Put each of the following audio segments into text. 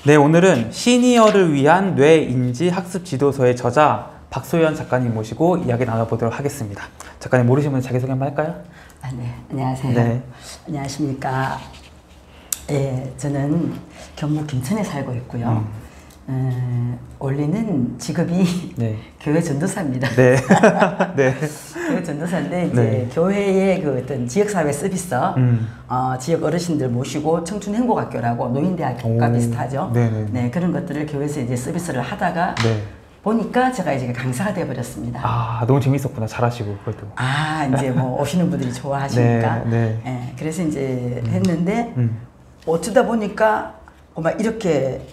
네, 오늘은 시니어를 위한 뇌인지 학습 지도서의 저자 박소연 작가님 모시고 이야기 나눠보도록 하겠습니다. 작가님 모르시는 분 자기소개 한번 할까요? 네, 안녕하세요. 네. 안녕하십니까. 예, 저는 경북 김천에 살고 있고요. 원래는 직업이 네. 교회 전도사입니다. 네. 네. 교회 전도사인데 이제 네. 교회의 그 어떤 지역사회 서비스, 지역 어르신들 모시고 청춘행복학교라고 노인대학교가 비슷하죠. 네네. 네, 그런 것들을 교회에서 이제 서비스를 하다가 네. 보니까 제가 이제 강사가 되어버렸습니다. 아, 너무 재밌었구나. 잘하시고 그것도. 아, 이제 뭐 오시는 분들이 좋아하시니까. 네, 네. 예, 그래서 이제 했는데 어쩌다 보니까 막 이렇게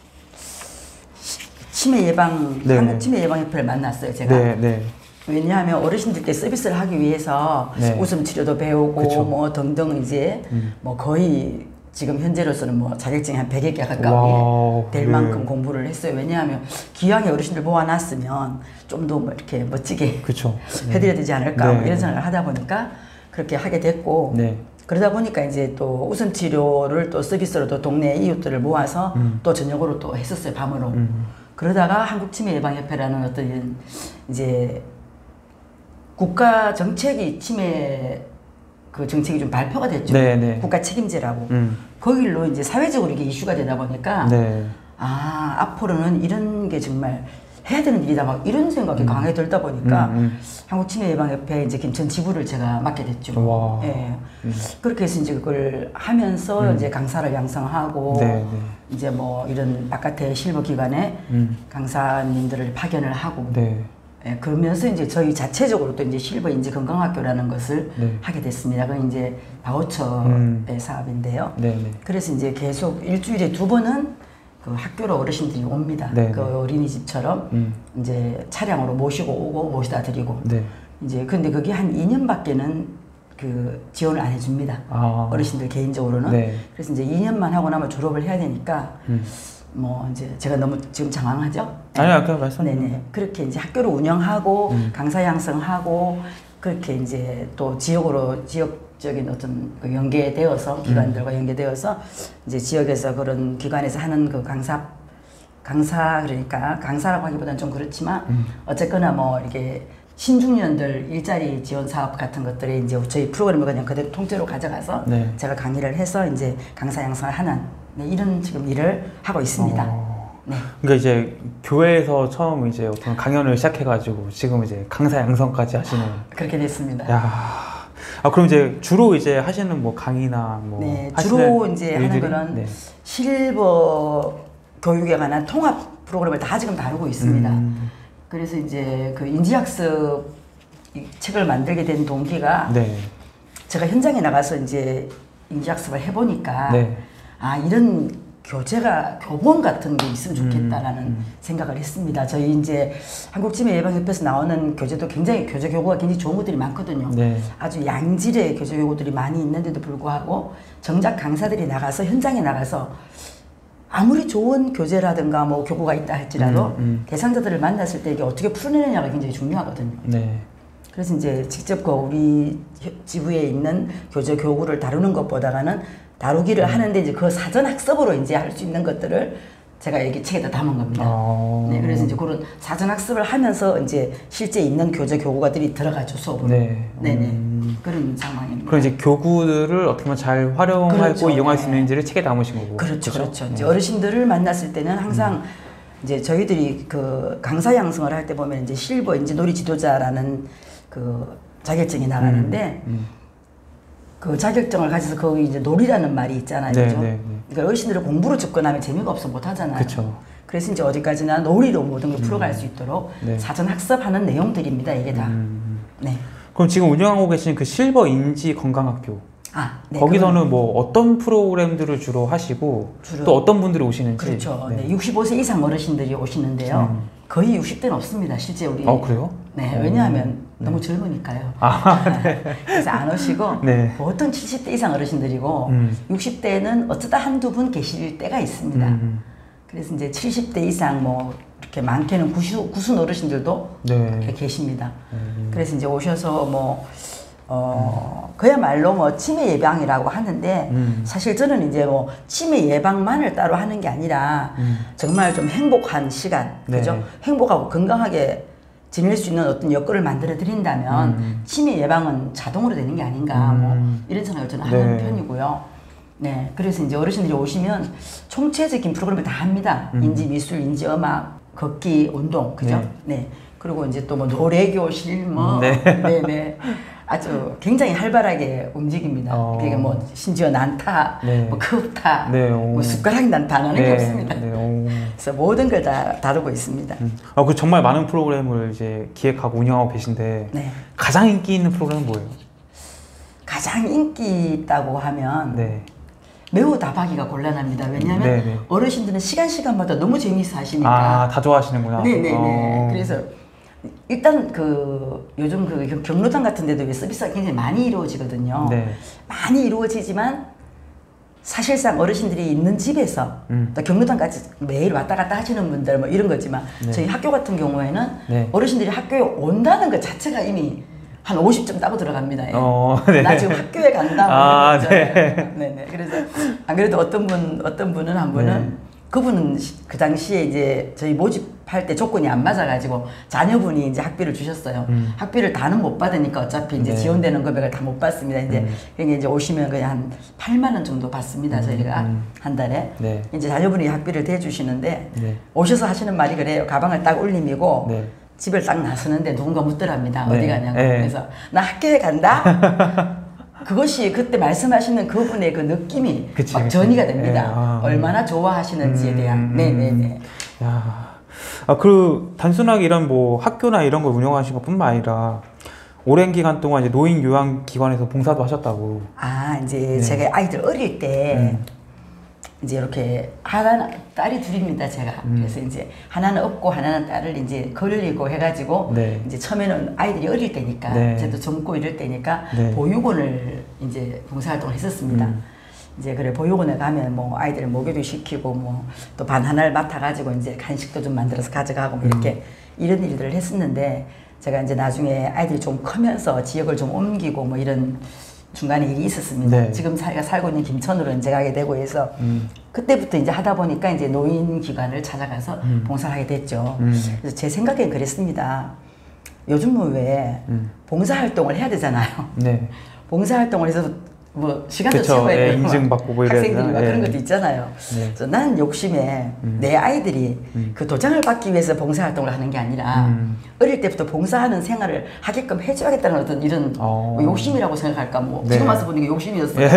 치매 예방, 네. 한국 치매 예방협회를 만났어요, 제가. 네, 네. 왜냐하면 어르신들께 서비스를 하기 위해서 네. 웃음 치료도 배우고 그쵸. 뭐 등등 이제 뭐 거의 지금 현재로서는 뭐 자격증이 한 100여 개 가까이 와우, 될 네. 만큼 공부를 했어요. 왜냐하면 기왕에 어르신들 모아놨으면 좀 더 뭐 이렇게 멋지게 그쵸. 해드려야 되지 않을까 네. 뭐 이런 생각을 하다 보니까 그렇게 하게 됐고 네. 그러다 보니까 이제 또 웃음 치료를 또 서비스로 또 동네 이웃들을 모아서 또 저녁으로 또 했었어요, 밤으로. 그러다가 한국치매예방협회라는 어떤 이제 국가 정책이 치매 그 정책이 좀 발표가 됐죠. 네, 네. 국가 책임제라고. 거길로 이제 사회적으로 이게 이슈가 되다 보니까 네. 아, 앞으로는 이런 게 정말 해야 되는 일이다 막 이런 생각이 강하게 들다 보니까 한국치매예방협회 이제 김천 지부를 제가 맡게 됐죠. 와. 예. 그렇게 해서 이제 그걸 하면서 이제 강사를 양성하고 네, 네. 이제 뭐 이런 바깥의 실버 기관에 강사님들을 파견을 하고 네. 예, 그러면서 이제 저희 자체적으로 또 이제 실버 인지 건강학교라는 것을 네. 하게 됐습니다. 그건 이제 바우처의 사업인데요. 네, 네. 그래서 이제 계속 일주일에 2번은 그 학교로 어르신들이 옵니다. 네, 그 네. 어린이집처럼 이제 차량으로 모시고 오고 모시다 드리고. 네. 이제 근데 그게 한 2년밖에는 그 지원을 안 해줍니다. 아. 어르신들 개인적으로는. 네. 그래서 이제 2년만 하고 나면 졸업을 해야 되니까 뭐 이제 제가 너무 지금 장황하죠? 아니요, 그냥 말씀해. 네네. 그렇게 이제 학교를 운영하고 강사 양성하고 그렇게 이제 또 지역적인 어떤 그 연계되어서 기관들과 연계되어서 이제 지역에서 그런 기관에서 하는 그 강사 그러니까 강사라고 하기보다는 좀 그렇지만 어쨌거나 뭐 이렇게 신중년들 일자리 지원 사업 같은 것들에 이제 저희 프로그램을 그냥 그대로 통째로 가져가서 네. 제가 강의를 해서 이제 강사 양성을 하는 네, 이런 지금 일을 하고 있습니다. 네. 그러니까 이제 교회에서 처음 이제 어떤 강연을 시작해가지고 지금 이제 강사 양성까지 하시는. 그렇게 됐습니다. 야, 아 그럼 이제 주로 이제 하시는 뭐 강의나 뭐 네, 하시는 주로 이제 하는 일들이? 거는 네. 실버 교육에 관한 통합 프로그램을 다 지금 다루고 있습니다. 그래서 이제 그 인지학습 이 책을 만들게 된 동기가 네. 제가 현장에 나가서 이제 인지학습을 해보니까 네. 아 이런 교본 같은 게 있으면 좋겠다라는 생각을 했습니다. 저희 이제 한국치매예방협회에서 나오는 교재도 굉장히 교재 교구가 굉장히 좋은 것들이 많거든요. 네. 아주 양질의 교재 교구들이 많이 있는데도 불구하고 정작 강사들이 나가서 현장에 나가서 아무리 좋은 교재라든가 뭐 교구가 있다 할지라도 대상자들을 만났을 때 이게 어떻게 풀어내느냐가 굉장히 중요하거든요. 네. 그래서 이제 직접 그 우리 지부에 있는 교재 교구를 다루는 것보다는 다루기를 하는데 이제 그 사전 학습으로 이제 할 수 있는 것들을 제가 여기 책에다 담은 겁니다. 네, 그래서 이제 그런 사전 학습을 하면서 이제 실제 있는 교재 교구가들이 들어가죠 수업으로. 네. 네네. 그런 상황입니다. 그럼 이제 교구들을 어떻게 보면 잘 활용하고 그렇죠. 이용할 네. 수 있는지를 책에 담으신 거고. 그렇죠, 그렇죠. 이제 어르신들을 만났을 때는 항상 이제 저희들이 그 강사 양성을 할 때 보면 이제 실버 이제 놀이 지도자라는 그 자격증이 나가는데 그 자격증을 가져서 거기 이제 놀이라는 말이 있잖아요. 네, 그죠? 네, 네. 그러니까 어르신들을 공부로 접근하면 재미가 없어 못 하잖아요. 그렇죠. 그래서 이제 어디까지나 놀이로 모든 걸 풀어갈 수 있도록 네. 사전 학습하는 내용들입니다. 이게 다. 네. 그럼 지금 운영하고 계신 그 실버 인지 건강학교 아, 네, 거기서는 뭐 어떤 프로그램들을 주로 하시고 또 어떤 분들이 오시는지. 그렇죠. 네. 65세 이상 어르신들이 오시는데요. 거의 60대는 없습니다. 실제 우리. 그래요? 네. 왜냐하면 너무 젊으니까요. 네. 그래서 안 오시고 네. 보통 70대 이상 어르신들이고 60대는 어쩌다 한두 분 계실 때가 있습니다. 그래서 이제 70대 이상 뭐 이렇게 많게는 구순 어르신들도 네. 이렇게 계십니다. 그래서 이제 오셔서 뭐 그야말로 뭐 치매 예방이라고 하는데 사실 저는 이제 뭐 치매 예방만을 따로 하는 게 아니라 정말 좀 행복한 시간, 네. 그죠? 행복하고 건강하게 지낼 수 있는 어떤 여건을 만들어 드린다면 치매 예방은 자동으로 되는 게 아닌가 뭐 이런 생각을 저는 하는 네. 편이고요. 네, 그래서 이제 어르신들이 오시면 총체적인 프로그램을 다 합니다. 인지 미술, 인지 음악, 걷기, 운동, 그죠? 네. 그리고 이제 또 뭐 노래 교실, 뭐, 네. 아주 굉장히 활발하게 움직입니다. 그러니까 뭐 심지어 난타, 뭐 컵타, 뭐 숟가락 난타 안 하는 게 없습니다. 그래서 모든 걸 다 다루고 있습니다. 그 정말 많은 프로그램을 이제 기획하고 운영하고 계신데 네. 가장 인기 있는 프로그램은 뭐예요? 가장 인기 있다고 하면 네. 매우 답하기가 곤란합니다. 왜냐하면 어르신들은 시간마다 너무 재미있어 하시니까. 다 좋아하시는구나. 네네네. 그래서 일단 요즘 경로당 같은 데도 서비스가 굉장히 많이 이루어지거든요. 네. 많이 이루어지지만 사실상 어르신들이 있는 집에서 또 경로당까지 매일 왔다 갔다 하시는 분들 뭐 이런 거지만 저희 학교 같은 경우에는 어르신들이 학교에 온다는 것 자체가 이미 한 50점 따고 들어갑니다. 나 지금 학교에 간다. 네네. 그래서 안 그래도 어떤 분은 한 분은 그분은 그 당시에 이제 저희 모집할 때 조건이 안 맞아가지고 자녀분이 이제 학비를 주셨어요. 학비를 다는 못 받으니까 어차피 이제 지원되는 금액을 다 못 받습니다. 이제 그게 이제 오시면 그냥 한 8만 원 정도 받습니다. 저희가 한 달에. 이제 자녀분이 학비를 대주시는데 오셔서 하시는 말이 그래요. 가방을 딱 울림이고 집을 딱 나서는데 누군가 묻더랍니다. 어디 가냐고. 그래서 나 학교에 간다. 그것이 그때 말씀하시는 그분의 그 느낌이 막 전이가 됩니다. 얼마나 좋아하시는지에 대한. 네네네. 야, 단순하게 이런 뭐 학교나 이런 걸 운영하신 것뿐만 아니라 오랜 기간 동안 이제 노인 요양 기관에서 봉사도 하셨다고. 이제 제가 아이들 어릴 때 이제 이렇게 하나는 딸이 둘입니다 제가. 그래서 이제 하나는 없고 하나는 딸을 이제 걸리고 해가지고 이제 처음에는 아이들이 어릴 때니까 저도 젊고 이럴 때니까 보육원을 이제 봉사활동을 했었습니다. 이제 그래 보육원에 가면 뭐 아이들 목욕도 시키고 뭐 또 반 하나를 맡아가지고 이제 간식도 좀 만들어서 가져가고 뭐 이렇게 이런 일들을 했었는데 제가 이제 나중에 아이들이 좀 크면서 지역을 좀 옮기고 뭐 이런 중간에 일이 있었습니다. 지금 제가 살고 있는 김천으로 이제 가게 되고 해서 그때부터 이제 하다 보니까 이제 노인기관을 찾아가서 봉사를 하게 됐죠. 그래서 제 생각엔 그랬습니다. 요즘은 왜 봉사활동을 해야 되잖아요. 봉사활동을 해서 뭐 시간도 채워야 되고 인증받고 뭐 이래야 학생들이 막 그런 것도 있잖아요. 그래서 나는 욕심에 내 아이들이 그 도장을 받기 위해서 봉사활동을 하는 게 아니라 어릴 때부터 봉사하는 생활을 하게끔 해줘야겠다는 어떤 이런 뭐 욕심이라고 생각할까 뭐 지금 와서 보니까 욕심이었어요.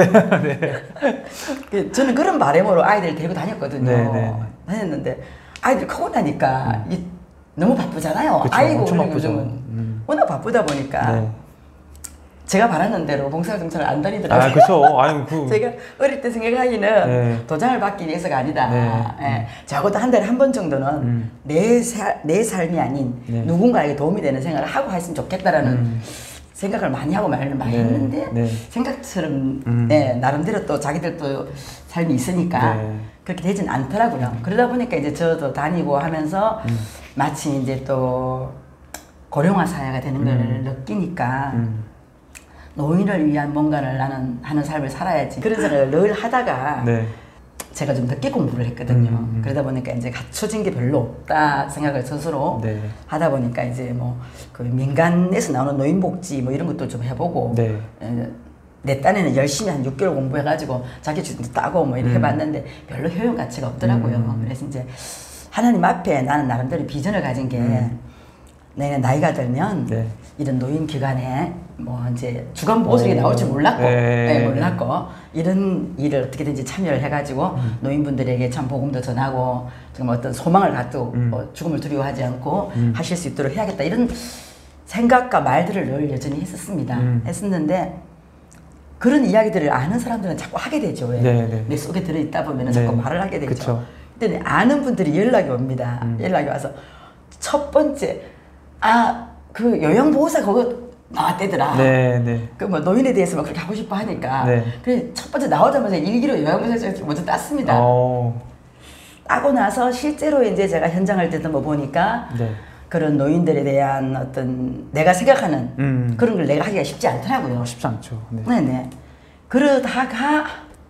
저는 그런 바람으로 아이들을 데리고 다녔거든요. 다녔는데 아이들 크고 나니까 너무 바쁘잖아요. 아이고 우리 요즘은 워낙 바쁘다 보니까 제가 바라는 대로 봉사활동 잘 안 다니더라고요. 그렇죠. 제가 어릴 때 생각하기는 도장을 받기 위해서가 아니다. 적어도 한 달에 한 번 정도는 내 삶이 아닌 누군가에게 도움이 되는 생활을 하고 했으면 좋겠다라는 생각을 많이 하고 말을 많이 했는데 생각처럼 나름대로 또 자기들도 삶이 있으니까 그렇게 되진 않더라고요. 그러다 보니까 이제 저도 다니고 하면서 마치 이제 또 고령화 사회가 되는 걸 느끼니까 노인을 위한 뭔가를 나는 하는 삶을 살아야지 그런 생각을 늘 하다가 제가 좀 늦게 공부를 했거든요. 그러다 보니까 이제 갖춰진 게 별로 없다 생각을 스스로 하다 보니까 이제 뭐 그 민간에서 나오는 노인복지 뭐 이런 것도 좀 해보고 내 딴에는 열심히 한 6개월 공부해가지고 자격증도 따고 뭐 이렇게 해봤는데 별로 효용 가치가 없더라고요. 그래서 이제 하나님 앞에 나는 나름대로 비전을 가진 게 내가 나이가 들면 이런 노인기관에 뭐 이제 주간 보고서에 나올 줄 몰랐고 몰랐고 이런 일을 어떻게든지 참여를 해가지고 노인분들에게 참 복음도 전하고 좀 어떤 소망을 갖고 죽음을 두려워하지 않고 하실 수 있도록 해야겠다 이런 생각과 말들을 늘 여전히 했었습니다. 했었는데 그런 이야기들을 아는 사람들은 자꾸 하게 되죠. 내 속에 들어있다 보면 자꾸 말을 하게 되죠. 근데 아는 분들이 연락이 옵니다. 연락이 와서 첫 번째 그 요양보호사 그거 나왔대더라. 그 뭐 노인에 대해서 막 그렇게 하고 싶어 하니까. 그래서 첫 번째 나오자마자 일기로 요양보호사 먼저 땄습니다. 따고 나서 실제로 이제 제가 현장을 듣던 뭐 보니까 그런 노인들에 대한 어떤 내가 생각하는 그런 걸 내가 하기가 쉽지 않더라고요. 쉽지 않죠. 네. 네네. 그러다가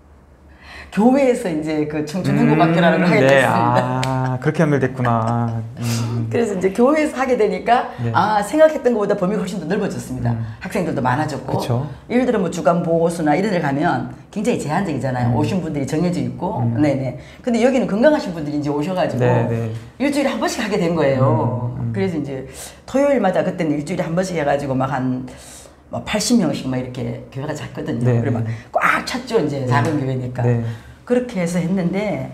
교회에서 이제 그 청춘행복학교라는 걸 하게 됐습니다. 아, 그렇게 연결됐구나. 그래서 이제 교회에서 하게 되니까 네. 아 생각했던 것보다 범위가 훨씬 더 넓어졌습니다. 학생들도 많아졌고 그쵸. 예를 들어 뭐 주간 보호소나 이런 데 가면 굉장히 제한적이잖아요. 오신 분들이 정해져 있고 네네. 근데 여기는 건강하신 분들이 이제 오셔가지고 네. 일주일에 한 번씩 하게 된 거예요. 그래서 이제 토요일마다 그때는 일주일에 한 번씩 해가지고 막 한 80명씩 막 이렇게 교회가 작거든요. 네. 그래 막 꽉 찼죠. 이제 작은 교회니까. 네. 그렇게 해서 했는데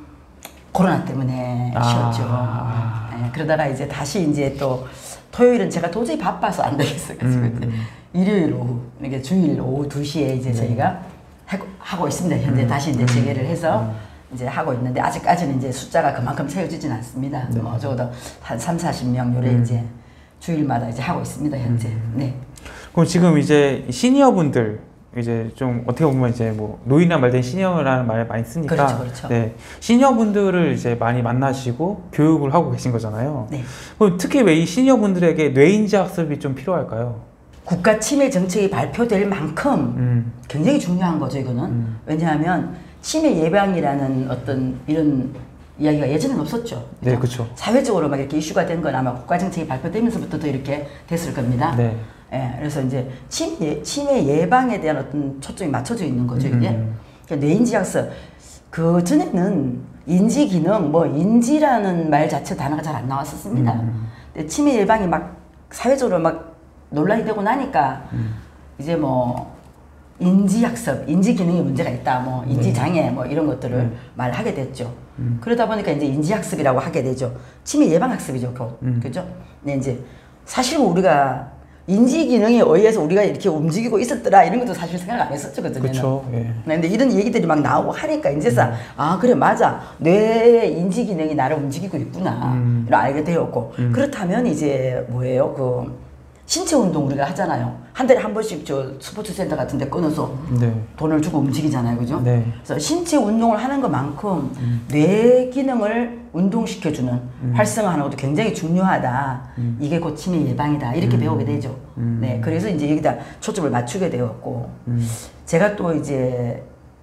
코로나 때문에 쉬었죠. 네, 그러다가 이제 다시 이제 또 토요일은 제가 도저히 바빠서 안 되겠어가지고 일요일 오후 이게 주일 오후 2시에 이제 저희가 하고 있습니다. 현재 다시 이제 재개를 해서 이제 하고 있는데 아직까지는 이제 숫자가 그만큼 채워지진 않습니다. 뭐 적어도 한 3, 40명 요래 이제 주일마다 이제 하고 있습니다. 현재. 네. 그럼 지금 이제 시니어분들 이제 좀 어떻게 보면 이제 뭐 노인이란 말 대신 시니어라는 말 많이 쓰니까 그렇죠. 네, 시니어분들을 이제 많이 만나시고 교육을 하고 계신 거잖아요. 네. 그럼 특히 왜 이 시니어분들에게 뇌인지 학습이 좀 필요할까요? 국가 치매 정책이 발표될 만큼 굉장히 중요한 거죠, 이거는. 왜냐하면 치매 예방이라는 어떤 이런 이야기가 예전에는 없었죠. 네, 그렇죠. 사회적으로 막 이렇게 이슈가 된 건 아마 국가 정책이 발표되면서부터 더 이렇게 됐을 겁니다. 네. 예, 그래서 이제 치매 예방에 대한 어떤 초점이 맞춰져 있는 거죠, 이게. 그러니까 뇌인지 학습. 그 전에는 인지 기능, 뭐 인지라는 말 자체 단어가 잘 안 나왔었습니다. 근데 치매 예방이 막 사회적으로 막 논란이 되고 나니까 이제 뭐 인지 학습, 인지 기능에 문제가 있다, 뭐 인지 장애, 뭐 이런 것들을 말하게 됐죠. 그러다 보니까 이제 인지 학습이라고 하게 되죠. 치매 예방 학습이죠, 그죠? 네, 이제 사실 우리가 인지 기능에 의해서 우리가 이렇게 움직이고 있었더라 이런 것도 사실 생각 안 했었죠, 그전에는. 그렇죠. 예. 네, 근데 이런 얘기들이 막 나오고 하니까 이제서 아 그래 맞아 뇌의 인지 기능이 나를 움직이고 있구나 이걸 알게 되었고 그렇다면 이제 뭐예요 그 신체 운동 우리가 하잖아요. 한 달에 한 번씩 저 스포츠 센터 같은 데 끊어서 네. 돈을 주고 움직이잖아요, 그죠? 네. 그래서 신체 운동을 하는 것만큼 뇌 기능을 운동시켜주는 활성화하는 것도 굉장히 중요하다. 이게 곧 치매 예방이다. 이렇게 배우게 되죠. 네, 그래서 이제 여기다 초점을 맞추게 되었고, 제가 또 이제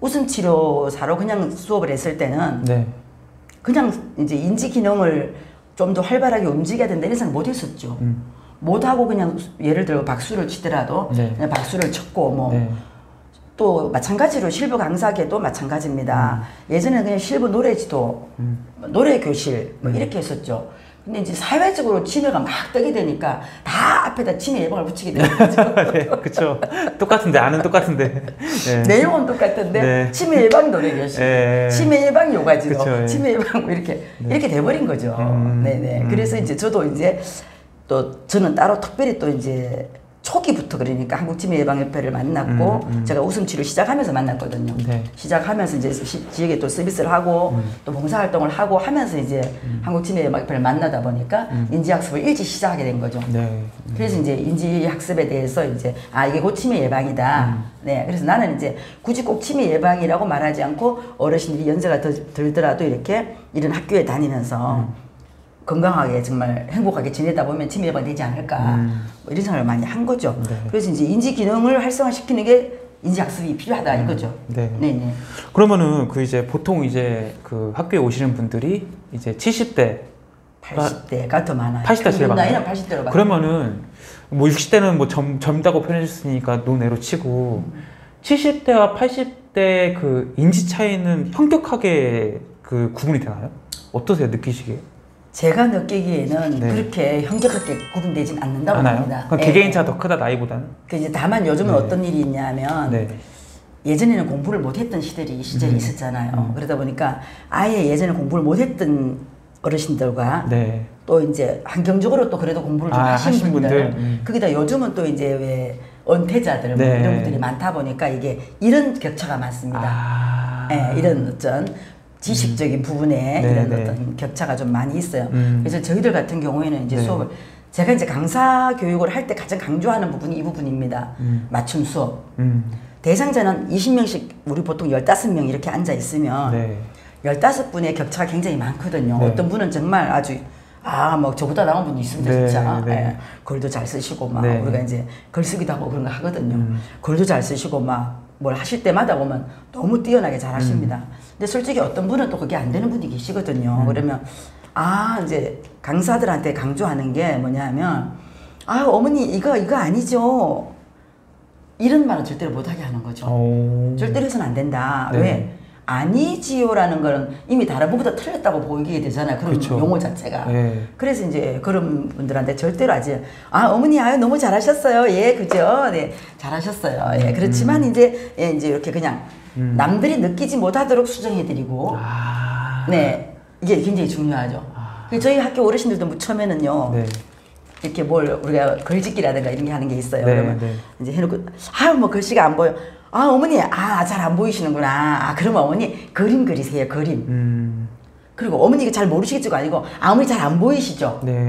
웃음치료사로 그냥 수업을 했을 때는 네. 그냥 이제 인지 기능을 좀 더 활발하게 움직여야 된다 이런 생각 못 했었죠. 못하고 그냥 예를 들어 박수를 치더라도 네. 그냥 박수를 쳤고 뭐 네. 또 마찬가지로 실버 강사계도 마찬가지입니다. 예전에는 그냥 실버 노래지도 노래 교실 뭐 이렇게 했었죠. 근데 이제 사회적으로 치매가 막 뜨게 되니까 다 앞에다 치매 예방을 붙이게 되는 거죠. 네, 그렇죠. 똑같은데 아는 똑같은데. 네. 내용은 똑같은데 네. 치매 예방 노래 교실, 네. 치매 예방 요가지도, 그쵸, 예. 치매 예방 뭐 이렇게 돼버린 거죠. 네네. 그래서 이제 저도 이제 또 저는 따로 특별히 또 이제 초기부터 그러니까 한국치매예방협회를 만났고 제가 웃음치료 시작하면서 만났거든요. 네. 시작하면서 이제 지역에 또 서비스를 하고 또 봉사활동을 하고 하면서 이제 한국치매예방협회를 만나다 보니까 인지학습을 일찍 시작하게 된 거죠. 네. 그래서 이제 인지학습에 대해서 이제 아 이게 곧 치매 예방이다. 네, 그래서 나는 이제 굳이 꼭 치매 예방이라고 말하지 않고 어르신들이 연세가 더 들더라도 이렇게 이런 학교에 다니면서 건강하게 정말 행복하게 지내다 보면 치매 예방이 되지 않을까 뭐 이런 생각을 많이 한 거죠. 네. 그래서 이제 인지 기능을 활성화시키는 게 인지 학습이 필요하다 이거죠. 네. 네네. 그러면은 그 이제 보통 이제 그 학교에 오시는 분들이 이제 70대 80대가 더 많아요. 80대 제일 많아요. 나이는 80대로 많아요. 그러면은 뭐 60대는 뭐 젊다고 표현해줬으니까 논외로 치고 70대와 80대 그 인지 차이는 현격하게 그 구분이 되나요? 어떠세요? 느끼시기에? 제가 느끼기에는 네. 그렇게 현격하게 구분되진 않는다고 하나요? 봅니다. 그럼 개개인차가 더 크다 나이보다는? 그 이제 다만 요즘은 네. 어떤 일이 있냐면 네. 예전에는 공부를 못했던 시절이 있었잖아요. 그러다 보니까 아예 예전에 공부를 못했던 어르신들과 네. 또 이제 환경적으로 또 그래도 공부를 좀 하신 분들, 거기다 요즘은 또 이제 왜 은퇴자들 뭐 네. 이런 분들이 많다 보니까 이게 이런 격차가 많습니다. 아. 예, 이런 어떤 지식적인 부분에 네, 이런 네. 어떤 격차가 좀 많이 있어요. 그래서 저희들 같은 경우에는 이제 네. 수업을 제가 이제 강사 교육을 할 때 가장 강조하는 부분이 이 부분입니다. 맞춤 수업. 대상자는 20명씩 우리 보통 15명 이렇게 앉아 있으면 네. 15분의 격차가 굉장히 많거든요. 네. 어떤 분은 정말 아주 뭐 저보다 나은 분이 있습니다, 네, 진짜. 네. 예, 글도 잘 쓰시고, 막, 네. 우리가 이제 글쓰기도 하고 그런 거 하거든요. 글도 잘 쓰시고, 막, 뭘 하실 때마다 보면 너무 뛰어나게 잘 하십니다. 근데 솔직히 어떤 분은 또 그게 안 되는 분이 계시거든요. 그러면, 이제 강사들한테 강조하는 게 뭐냐면, 어머니, 이거 아니죠. 이런 말은 절대로 못하게 하는 거죠. 절대로 해서는 안 된다. 네. 왜? 아니지요라는 거는 이미 다른 분보다 틀렸다고 보이게 되잖아요. 그런 그쵸. 용어 자체가. 네. 그래서 이제 그런 분들한테 절대로 하지. 어머니, 너무 잘하셨어요. 예, 그죠? 네, 잘하셨어요. 예, 그렇지만 이제 이렇게 그냥 남들이 느끼지 못하도록 수정해드리고, 네, 이게 굉장히 중요하죠. 저희 학교 어르신들도 처음에는요. 네. 이렇게 우리가 글짓기라든가 이런 게 하는 게 있어요. 네, 그러면 네. 이제 해놓고 뭐 글씨가 안 보여. 어머니, 잘 안 보이시는구나. 그러면 어머니 그림 그리세요. 그림. 그리고 어머니가 잘 모르시겠지가 아니고 어머니 잘 안 보이시죠? 네.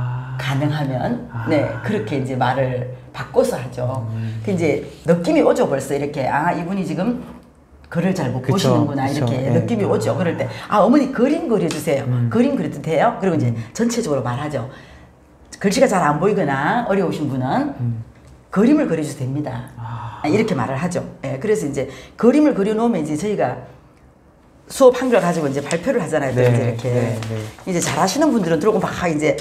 가능하면 네 그렇게 이제 말을 바꿔서 하죠. 그 이제 느낌이 오죠. 벌써 이렇게 이분이 지금 글을 잘 못 보시는구나 그쵸. 이렇게 네. 느낌이 오죠. 그럴 때 어머니 그림 그려주세요. 그림 그려도 돼요? 그리고 이제 전체적으로 말하죠. 글씨가 잘 안 보이거나 어려우신 분은 그림을 그려줘도 됩니다. 이렇게 말을 하죠. 예, 그래서 이제 그림을 그려놓으면 이제 저희가 수업 한글 가지고 이제 발표를 하잖아요. 또 네, 이제 이렇게 네. 이제 잘하시는 분들은 들어오고 막 이제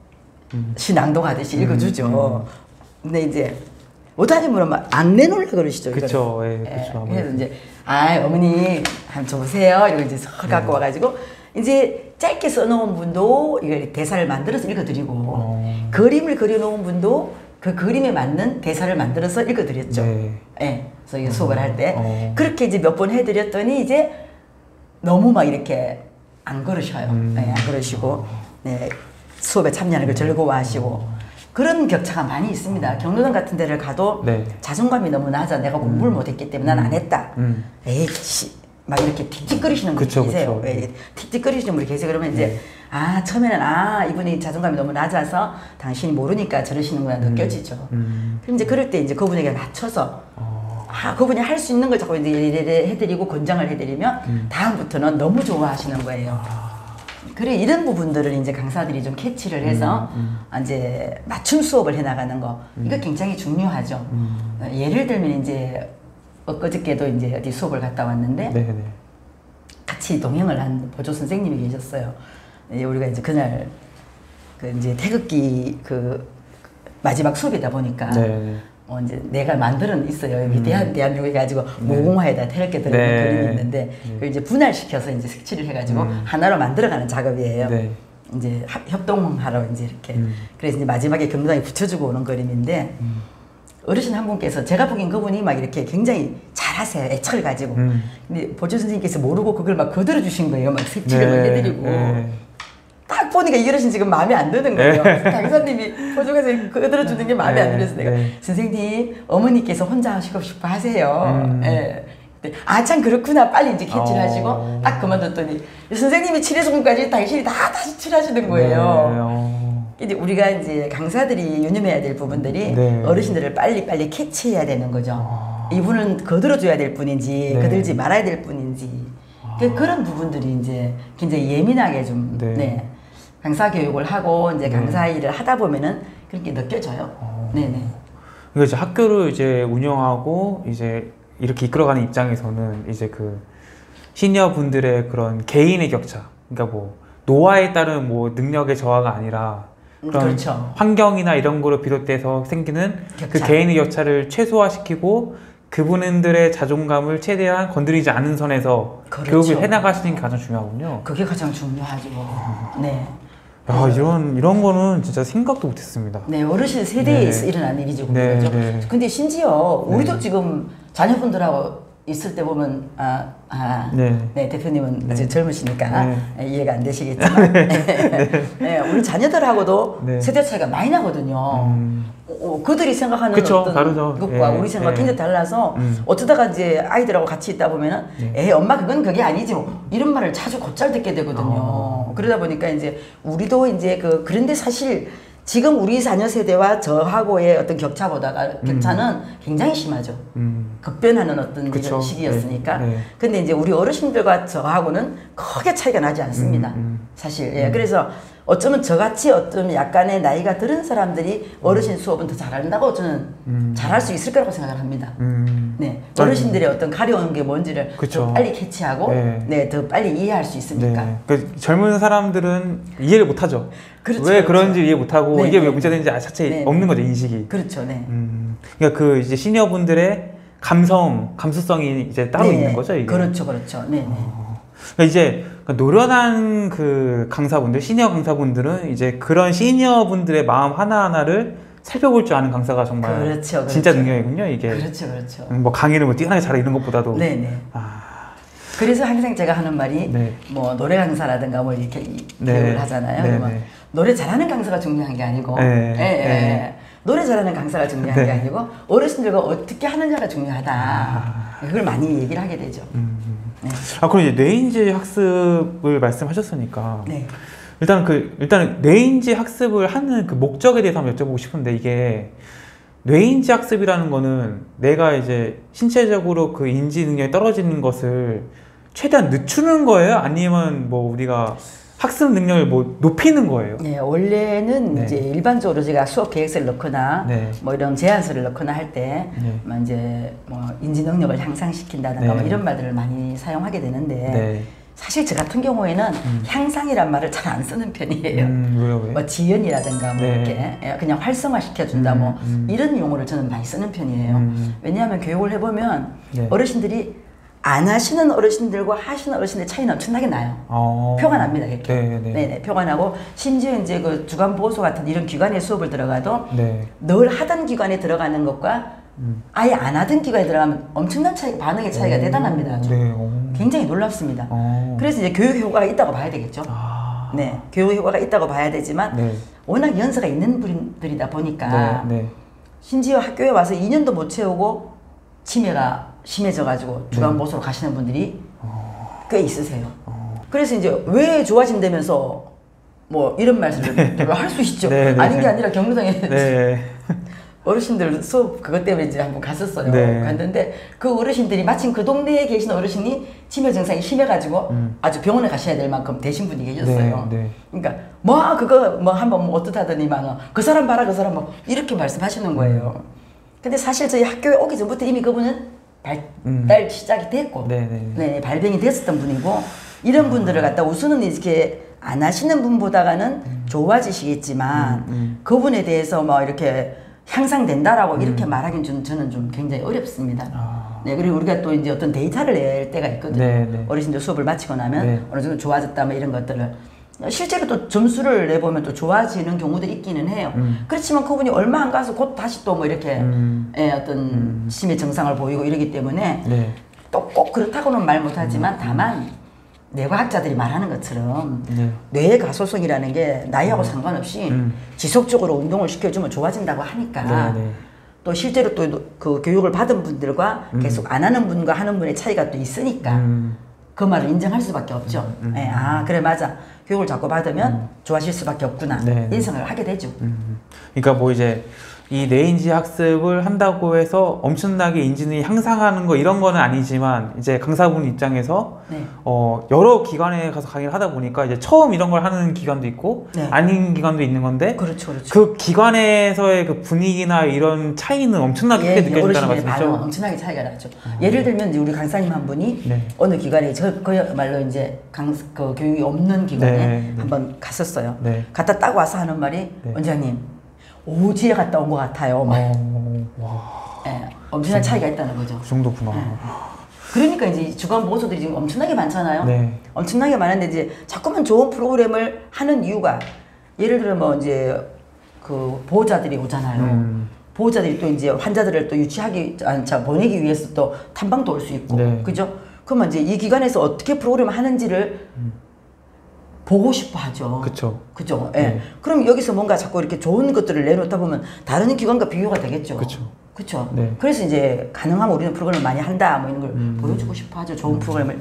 시낭독하듯이 읽어주죠. 근데 이제 못하는 분은 막 안 내놓으려고 그러시죠. 그쵸. 이거를. 예, 그쵸. 그래서 이제 어머니 한번 줘보세요. 이거 이제 석 갖고 와가지고 이제 짧게 써놓은 분도 이걸 대사를 만들어서 읽어드리고 그림을 그려놓은 분도 그 그림에 맞는 대사를 만들어서 읽어드렸죠. 네. 예, 그래서 이게 수업을 할 때 그렇게 이제 몇 번 해드렸더니 이제 너무 막 이렇게 안 그러셔요. 안 그러시고 네, 수업에 참여하는 걸 즐거워하시고 그런 격차가 많이 있습니다. 경로당 같은 데를 가도 네. 자존감이 너무 낮아. 내가 공부를 못했기 때문에 난 안 했다. 에이씨. 막 이렇게 틱틱거리시는 분이 그쵸, 계세요. 그쵸. 예, 틱틱거리시는 분이 계세요. 그러면 이제 처음에는 이분이 자존감이 너무 낮아서 당신이 모르니까 저러시는구나 느껴지죠. 그럼 이제 그럴 때 이제 그분에게 맞춰서 그분이 할 수 있는 걸 자꾸 이제 해드리고 권장을 해드리면 다음부터는 너무 좋아하시는 거예요. 그래 이런 부분들을 이제 강사들이 좀 캐치를 해서 이제 맞춤 수업을 해나가는 거 이거 굉장히 중요하죠. 예를 들면 이제 엊그저께도 이제 어디 수업을 갔다 왔는데 네. 같이 동행을 한 보조 선생님이 계셨어요. 우리가 이제 그날 그 이제 태극기 그 마지막 수업이다 보니까 네. 이제 내가 만들어 있어요. 여기 대한민국에 가지고 모공화에다 태극기 들어있는 네. 그림이 있는데 그걸 이제 분할시켜서 이제 색칠을 해가지고 하나로 만들어가는 작업이에요. 네. 이제 협동하러 이제 이렇게 그래서 이제 마지막에 경로당에 붙여주고 오는 그림인데 어르신 한 분께서 제가 보기엔 그분이 막 이렇게 굉장히 잘하세요. 애착을 가지고. 근데 보조 선생님께서 모르고 그걸 막 거들어 주신 거예요. 막 색칠을 막 해드리고. 딱 보니까 이 어르신 지금 마음에 안 드는 거예요. 강사님이 보조가 거들어 주는 게 마음에 안 들어서 내가 선생님 어머니께서 혼자 하시고 싶어 하세요. 예. 참 그렇구나. 빨리 이제 캐치를 하시고 딱 그만뒀더니 선생님이 칠해주기까지 당신이 다시 칠하시는 거예요. 이제 우리가 이제 강사들이 유념해야 될 부분들이 어르신들을 빨리 캐치해야 되는 거죠. 이분은 거들어줘야 될 분인지 거들지 말아야 될 분인지 그런 부분들이 이제 굉장히 예민하게 좀 강사 교육을 하고 이제 강사 일을 하다 보면은 그렇게 느껴져요. 네네. 그러니까 이제 학교를 이제 운영하고 이제 이렇게 이끌어가는 입장에서는 이제 그 시니어 분들의 그런 개인의 격차, 그러니까 뭐 노화에 따른 뭐 능력의 저하가 아니라 그런 그렇죠. 환경이나 이런 거로 비롯돼서 생기는 격차. 그 개인의 격차를 최소화시키고 그분들의 자존감을 최대한 건드리지 않는 선에서 그렇죠. 교육을 해나가시는 게 가장 중요하군요. 그게 가장 중요하죠. 네. 야, 이런 거는 진짜 생각도 못했습니다. 네, 어르신 세대에서 일어난 일이죠. 그렇죠. 근데 심지어 우리도 지금 자녀분들하고 있을 때 보면 네, 대표님은 아직 젊으시니까 이해가 안 되시겠지만 우리 자녀들하고도 세대 차이가 많이 나거든요. 그들이 생각하는 그쵸, 어떤 다르죠. 것과 우리 생각이 굉장히 달라서 어쩌다가 이제 아이들하고 같이 있다 보면은 엄마 그게 아니지 뭐 이런 말을 자주 곧잘 듣게 되거든요. 그러다 보니까 이제 우리도 이제 그런데 사실 지금 우리 자녀 세대와 저하고의 어떤 격차는 굉장히 심하죠. 급변하는 어떤 그쵸. 이런 시기였으니까. 근데 이제 우리 어르신들과 저하고는 크게 차이가 나지 않습니다. 사실. 예. 그래서 어쩌면 저같이 어쩌면 약간의 나이가 들은 사람들이 어르신 수업은 더 잘한다고 저는 잘할 수 있을 거라고 생각을 합니다. 네. 어르신들의 어떤 가려운 게 뭔지를 그쵸. 더 빨리 캐치하고 네. 네, 더 빨리 이해할 수 있으니까. 네. 그 젊은 사람들은 이해를 못하죠. 그렇죠, 왜 그렇죠. 그런지 이해 못하고 네, 이게 네. 왜 문제되는지 자체 네, 없는 거죠, 인식이. 그렇죠. 네. 그러니까 그 이제 시니어분들의 감수성이 이제 따로 네. 있는 거죠, 이게. 그렇죠, 그렇죠. 네. 네. 그러니까 이제 노련한 그 강사분들, 시니어 강사분들은 이제 그런 시니어분들의 마음 하나하나를 살펴볼 줄 아는 강사가 정말 그렇죠, 진짜 그렇죠. 능력이군요, 이게. 그렇죠, 그렇죠. 뭐 강의를 뭐 뛰어나게 잘해 이런 것보다도. 네네. 아, 그래서 항상 제가 하는 말이 네. 뭐 노래 강사라든가 뭐 이렇게 네. 교육을 하잖아요. 네, 그러면 네. 노래 잘하는 강사가 중요한 게 아니고, 네, 예, 예, 네. 예. 노래 잘하는 강사가 중요한 네. 게 아니고 어르신들과 어떻게 하느냐가 중요하다. 그걸 많이 얘기를 하게 되죠. 네. 아, 그럼 이제 뇌인지 학습을 말씀하셨으니까. 네. 일단 뇌인지 학습을 하는 그 목적에 대해서 한번 여쭤보고 싶은데 이게 뇌인지 학습이라는 거는 내가 이제 신체적으로 그 인지 능력이 떨어지는 것을 최대한 늦추는 거예요? 아니면 뭐 우리가 학습 능력을 뭐 높이는 거예요? 네, 원래는 네. 이제 일반적으로 제가 수업 계획서를 넣거나 네. 뭐 이런 제안서를 넣거나 할 때 네. 뭐 이제 뭐 인지 능력을 향상시킨다든가 네. 뭐 이런 말들을 많이 사용하게 되는데 네. 사실 저 같은 경우에는 향상이란 말을 잘 안 쓰는 편이에요. 왜요? 뭐 지연이라든가 뭐 네. 이렇게 그냥 활성화시켜준다 뭐 이런 용어를 저는 많이 쓰는 편이에요. 왜냐하면 교육을 해보면 네. 어르신들이 안 하시는 어르신들과 하시는 어르신들 차이는 엄청나게 나요. 표가 납니다, 이렇게. 네네, 표가 나고, 심지어 이제 그 주간보호소 같은 이런 기관에 수업을 들어가도 네. 늘 하던 기관에 들어가는 것과 아예 안 하던 기관에 들어가면 엄청난 차이, 반응의 차이가 대단합니다. 아주. 네. 굉장히 놀랍습니다. 그래서 이제 교육 효과가 있다고 봐야 되겠죠. 네, 교육 효과가 있다고 봐야 되지만, 네. 워낙 연세가 있는 분들이다 보니까, 네. 심지어 학교에 와서 2년도 못 채우고 치매가 심해져가지고 주간보호소로 가시는 분들이 꽤 있으세요. 그래서 이제 왜 좋아진다면서 뭐 이런 말씀을 할 수 있죠. 네, 네. 아닌 게 아니라 경로당에 네. 어르신들 수업 그것 때문에 이제 한번 갔었어요. 네. 갔는데 그 어르신들이 마침 그 동네에 계신 어르신이 치매 증상이 심해가지고 아주 병원에 가셔야 될 만큼 되신 분이 계셨어요. 네. 그러니까 뭐 그거 뭐 한번 뭐 어떻다더니만 그 사람 봐라 그 사람 뭐 이렇게 말씀하시는 거예요. 근데 사실 저희 학교에 오기 전부터 이미 그분은 발달 시작이 됐고 네, 발병이 됐었던 분이고 이런 분들을 갖다 우선은 이렇게 안 하시는 분보다는 좋아지시겠지만 그분에 대해서 뭐 이렇게 향상된다라고 이렇게 말하기는 저는 좀 굉장히 어렵습니다. 네, 그리고 우리가 또 이제 어떤 데이터를 낼 때가 있거든요. 어르신들 수업을 마치고 나면 어느 정도 좋아졌다 뭐 이런 것들을 실제로 또 점수를 내보면 또 좋아지는 경우도 있기는 해요. 그렇지만 그분이 얼마 안 가서 곧 다시 또 뭐 이렇게 예, 어떤 심의 증상을 보이고 이러기 때문에 또 꼭 그렇다고는 말 못하지만 다만 뇌과학자들이 말하는 것처럼 뇌의 가소성이라는 게 나이하고 상관없이 지속적으로 운동을 시켜주면 좋아진다고 하니까 또 실제로 또 그 교육을 받은 분들과 계속 안 하는 분과 하는 분의 차이가 또 있으니까 그 말을 인정할 수밖에 없죠. 예, 아 그래 맞아. 교육을 자꾸 받으면 좋아질 수밖에 없구나. 이런 생각을 하게 되죠. 그러니까 뭐 이제 이 뇌인지 학습을 한다고 해서 엄청나게 인지능이 향상하는 거 이런 거는 아니지만 이제 강사분 입장에서 여러 기관에 가서 강의를 하다 보니까 이제 처음 이런 걸 하는 기관도 있고 아닌 기관도 있는 건데 그렇죠. 그 기관에서의 그 분위기나 이런 차이는 엄청나게 크게 느껴진다는 말씀이죠. 엄청나게 차이가 나죠. 예를 들면 이제 우리 강사님 한 분이 어느 기관에 그야말로 이제 그 교육이 없는 기관에 한번 갔었어요. 갔다 딱 와서 하는 말이 원장님 오지에 갔다 온 것 같아요. 네, 엄청난 차이가 있다는 거죠. 그 정도구나. 그러니까 이제 주간보호소들이 지금 엄청나게 많잖아요. 엄청나게 많은데 이제 자꾸만 좋은 프로그램을 하는 이유가 예를 들어 뭐 이제 그 보호자들이 오잖아요. 보호자들이 또 이제 환자들을 또 보내기 위해서 또 탐방도 올 수 있고, 그죠? 그러면 이제 이 기관에서 어떻게 프로그램을 하는지를 보고 싶어 하죠. 그죠. 예. 그럼 여기서 뭔가 자꾸 이렇게 좋은 것들을 내놓다 보면 다른 기관과 비교가 되겠죠. 그쵸. 그래서 이제 가능하면 우리는 프로그램을 많이 한다, 뭐 이런 걸 보여주고 싶어 하죠. 좋은 프로그램을.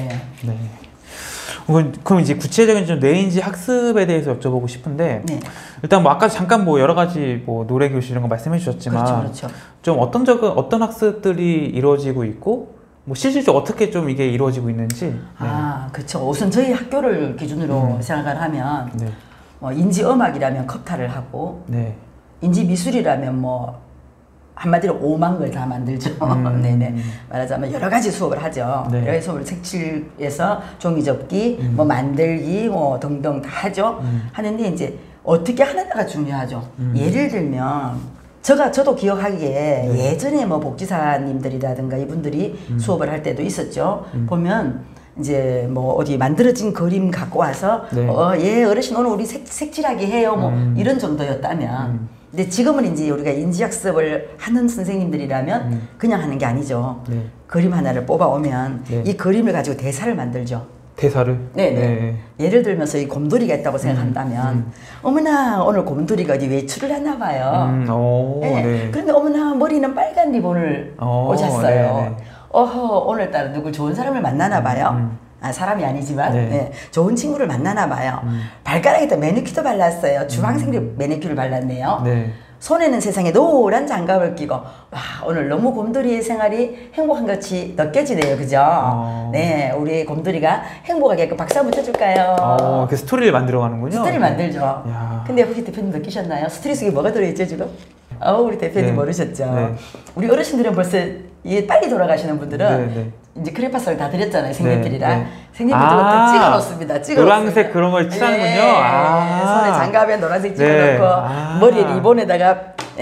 그럼 이제 구체적인 좀 뇌인지 학습에 대해서 여쭤보고 싶은데 일단 뭐 아까 잠깐 뭐 여러 가지 뭐 노래 교실 이런 거 말씀해 주셨지만 좀 어떤 학습들이 이루어지고 있고 뭐 실질적으로 어떻게 좀 이게 이루어지고 있는지. 네. 아, 그렇죠. 우선 저희 학교를 기준으로 생각을 하면 네. 인지음악이라면 컵타를 하고 네. 인지미술이라면 뭐 한마디로 오만 걸 다 만들죠. 네네. 말하자면 여러 가지 수업을 하죠. 네. 여러 가지 수업을 색칠에서 종이접기, 뭐 만들기, 뭐 등등 다 하죠. 하는데 이제 어떻게 하느냐가 중요하죠. 예를 들면 저도 기억하기에 예전에 뭐 복지사님들이라든가 이분들이 수업을 할 때도 있었죠. 보면 이제 뭐 어디 만들어진 그림 갖고 와서 네. 예 어르신 오늘 우리 색칠하기 해요 뭐 이런 정도였다면 근데 지금은 이제 우리가 인지학습을 하는 선생님들이라면 그냥 하는 게 아니죠. 네. 그림 하나를 뽑아오면 네. 이 그림을 가지고 대사를 만들죠. 대사를? 네네. 네. 예를 들면서 이 곰돌이가 있다고 생각한다면 어머나 오늘 곰돌이가 어디 외출을 했나 봐요. 오, 네. 네. 그런데 어머나 머리는 빨간 리본을 꽂았어요. 네. 어허 오늘따라 누구 좋은 사람을 만나나 봐요. 아, 사람이 아니지만 네. 네. 좋은 친구를 만나나 봐요. 발가락에다 매니큐도 발랐어요. 주황색 매니큐를 발랐네요. 네. 손에는 세상에 노란 장갑을 끼고 와 오늘 너무 곰돌이의 생활이 행복한 것이 느껴지네요. 그죠? 네, 우리 곰돌이가 행복하게 박수 한번 쳐줄까요? 그 스토리를 만들어 가는군요. 스토리 만들죠. 야. 근데 혹시 대표님 느끼셨나요? 스토리 속에 뭐가 들어있죠 지금? 우리 대표님 네. 모르셨죠? 네. 우리 어르신들은 벌써 이게 빨리 돌아가시는 분들은 네, 네. 이제 크레파스를 다 드렸잖아요. 색연필이랑. 네, 네. 색연필 또 찍어놓습니다. 노란색 그런 걸 칠하는군요. 예, 손에 장갑에 노란색 네. 찍어놓고 머리에 리본에다가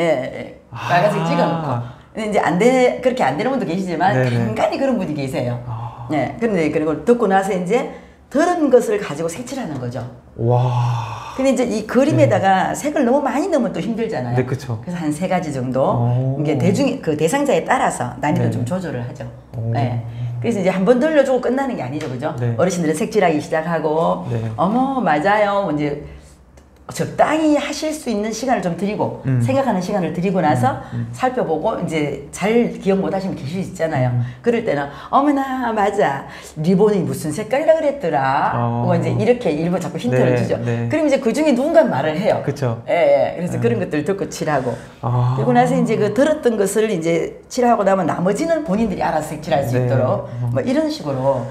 빨간색 찍어놓고. 근데 이제 그렇게 안 되는 분도 계시지만 네네. 간간히 그런 분이 계세요. 네, 그런데 그리고 듣고 나서 이제 들은 것을 가지고 색칠하는 거죠. 와. 근데 이제 이 그림에다가 색을 너무 많이 넣으면 또 힘들잖아요. 네, 그쵸. 그래서 한 3가지 정도 이게 그 대상자에 따라서 난이도 좀 조절을 하죠. 네. 그래서 이제 한번 들려주고 끝나는 게 아니죠, 그죠? 네. 어르신들은 색칠하기 시작하고, 네. 어머 맞아요, 이제 적당히 하실 수 있는 시간을 좀 드리고 생각하는 시간을 드리고 나서 살펴보고 이제 잘 기억 못 하시면 계실 수 있잖아요. 그럴 때는 어머나 맞아 리본이 무슨 색깔이라 그랬더라. 뭐 이제 이렇게 일부 자꾸 힌트를 네, 주죠. 네. 그럼 이제 그 중에 누군가 말을 해요. 그쵸. 예, 그래서 그런 것들 듣고 칠하고. 그리고 나서 이제 그 들었던 것을 이제 칠하고 나면 나머지는 본인들이 알아서 색칠할 수 네. 있도록 뭐 이런 식으로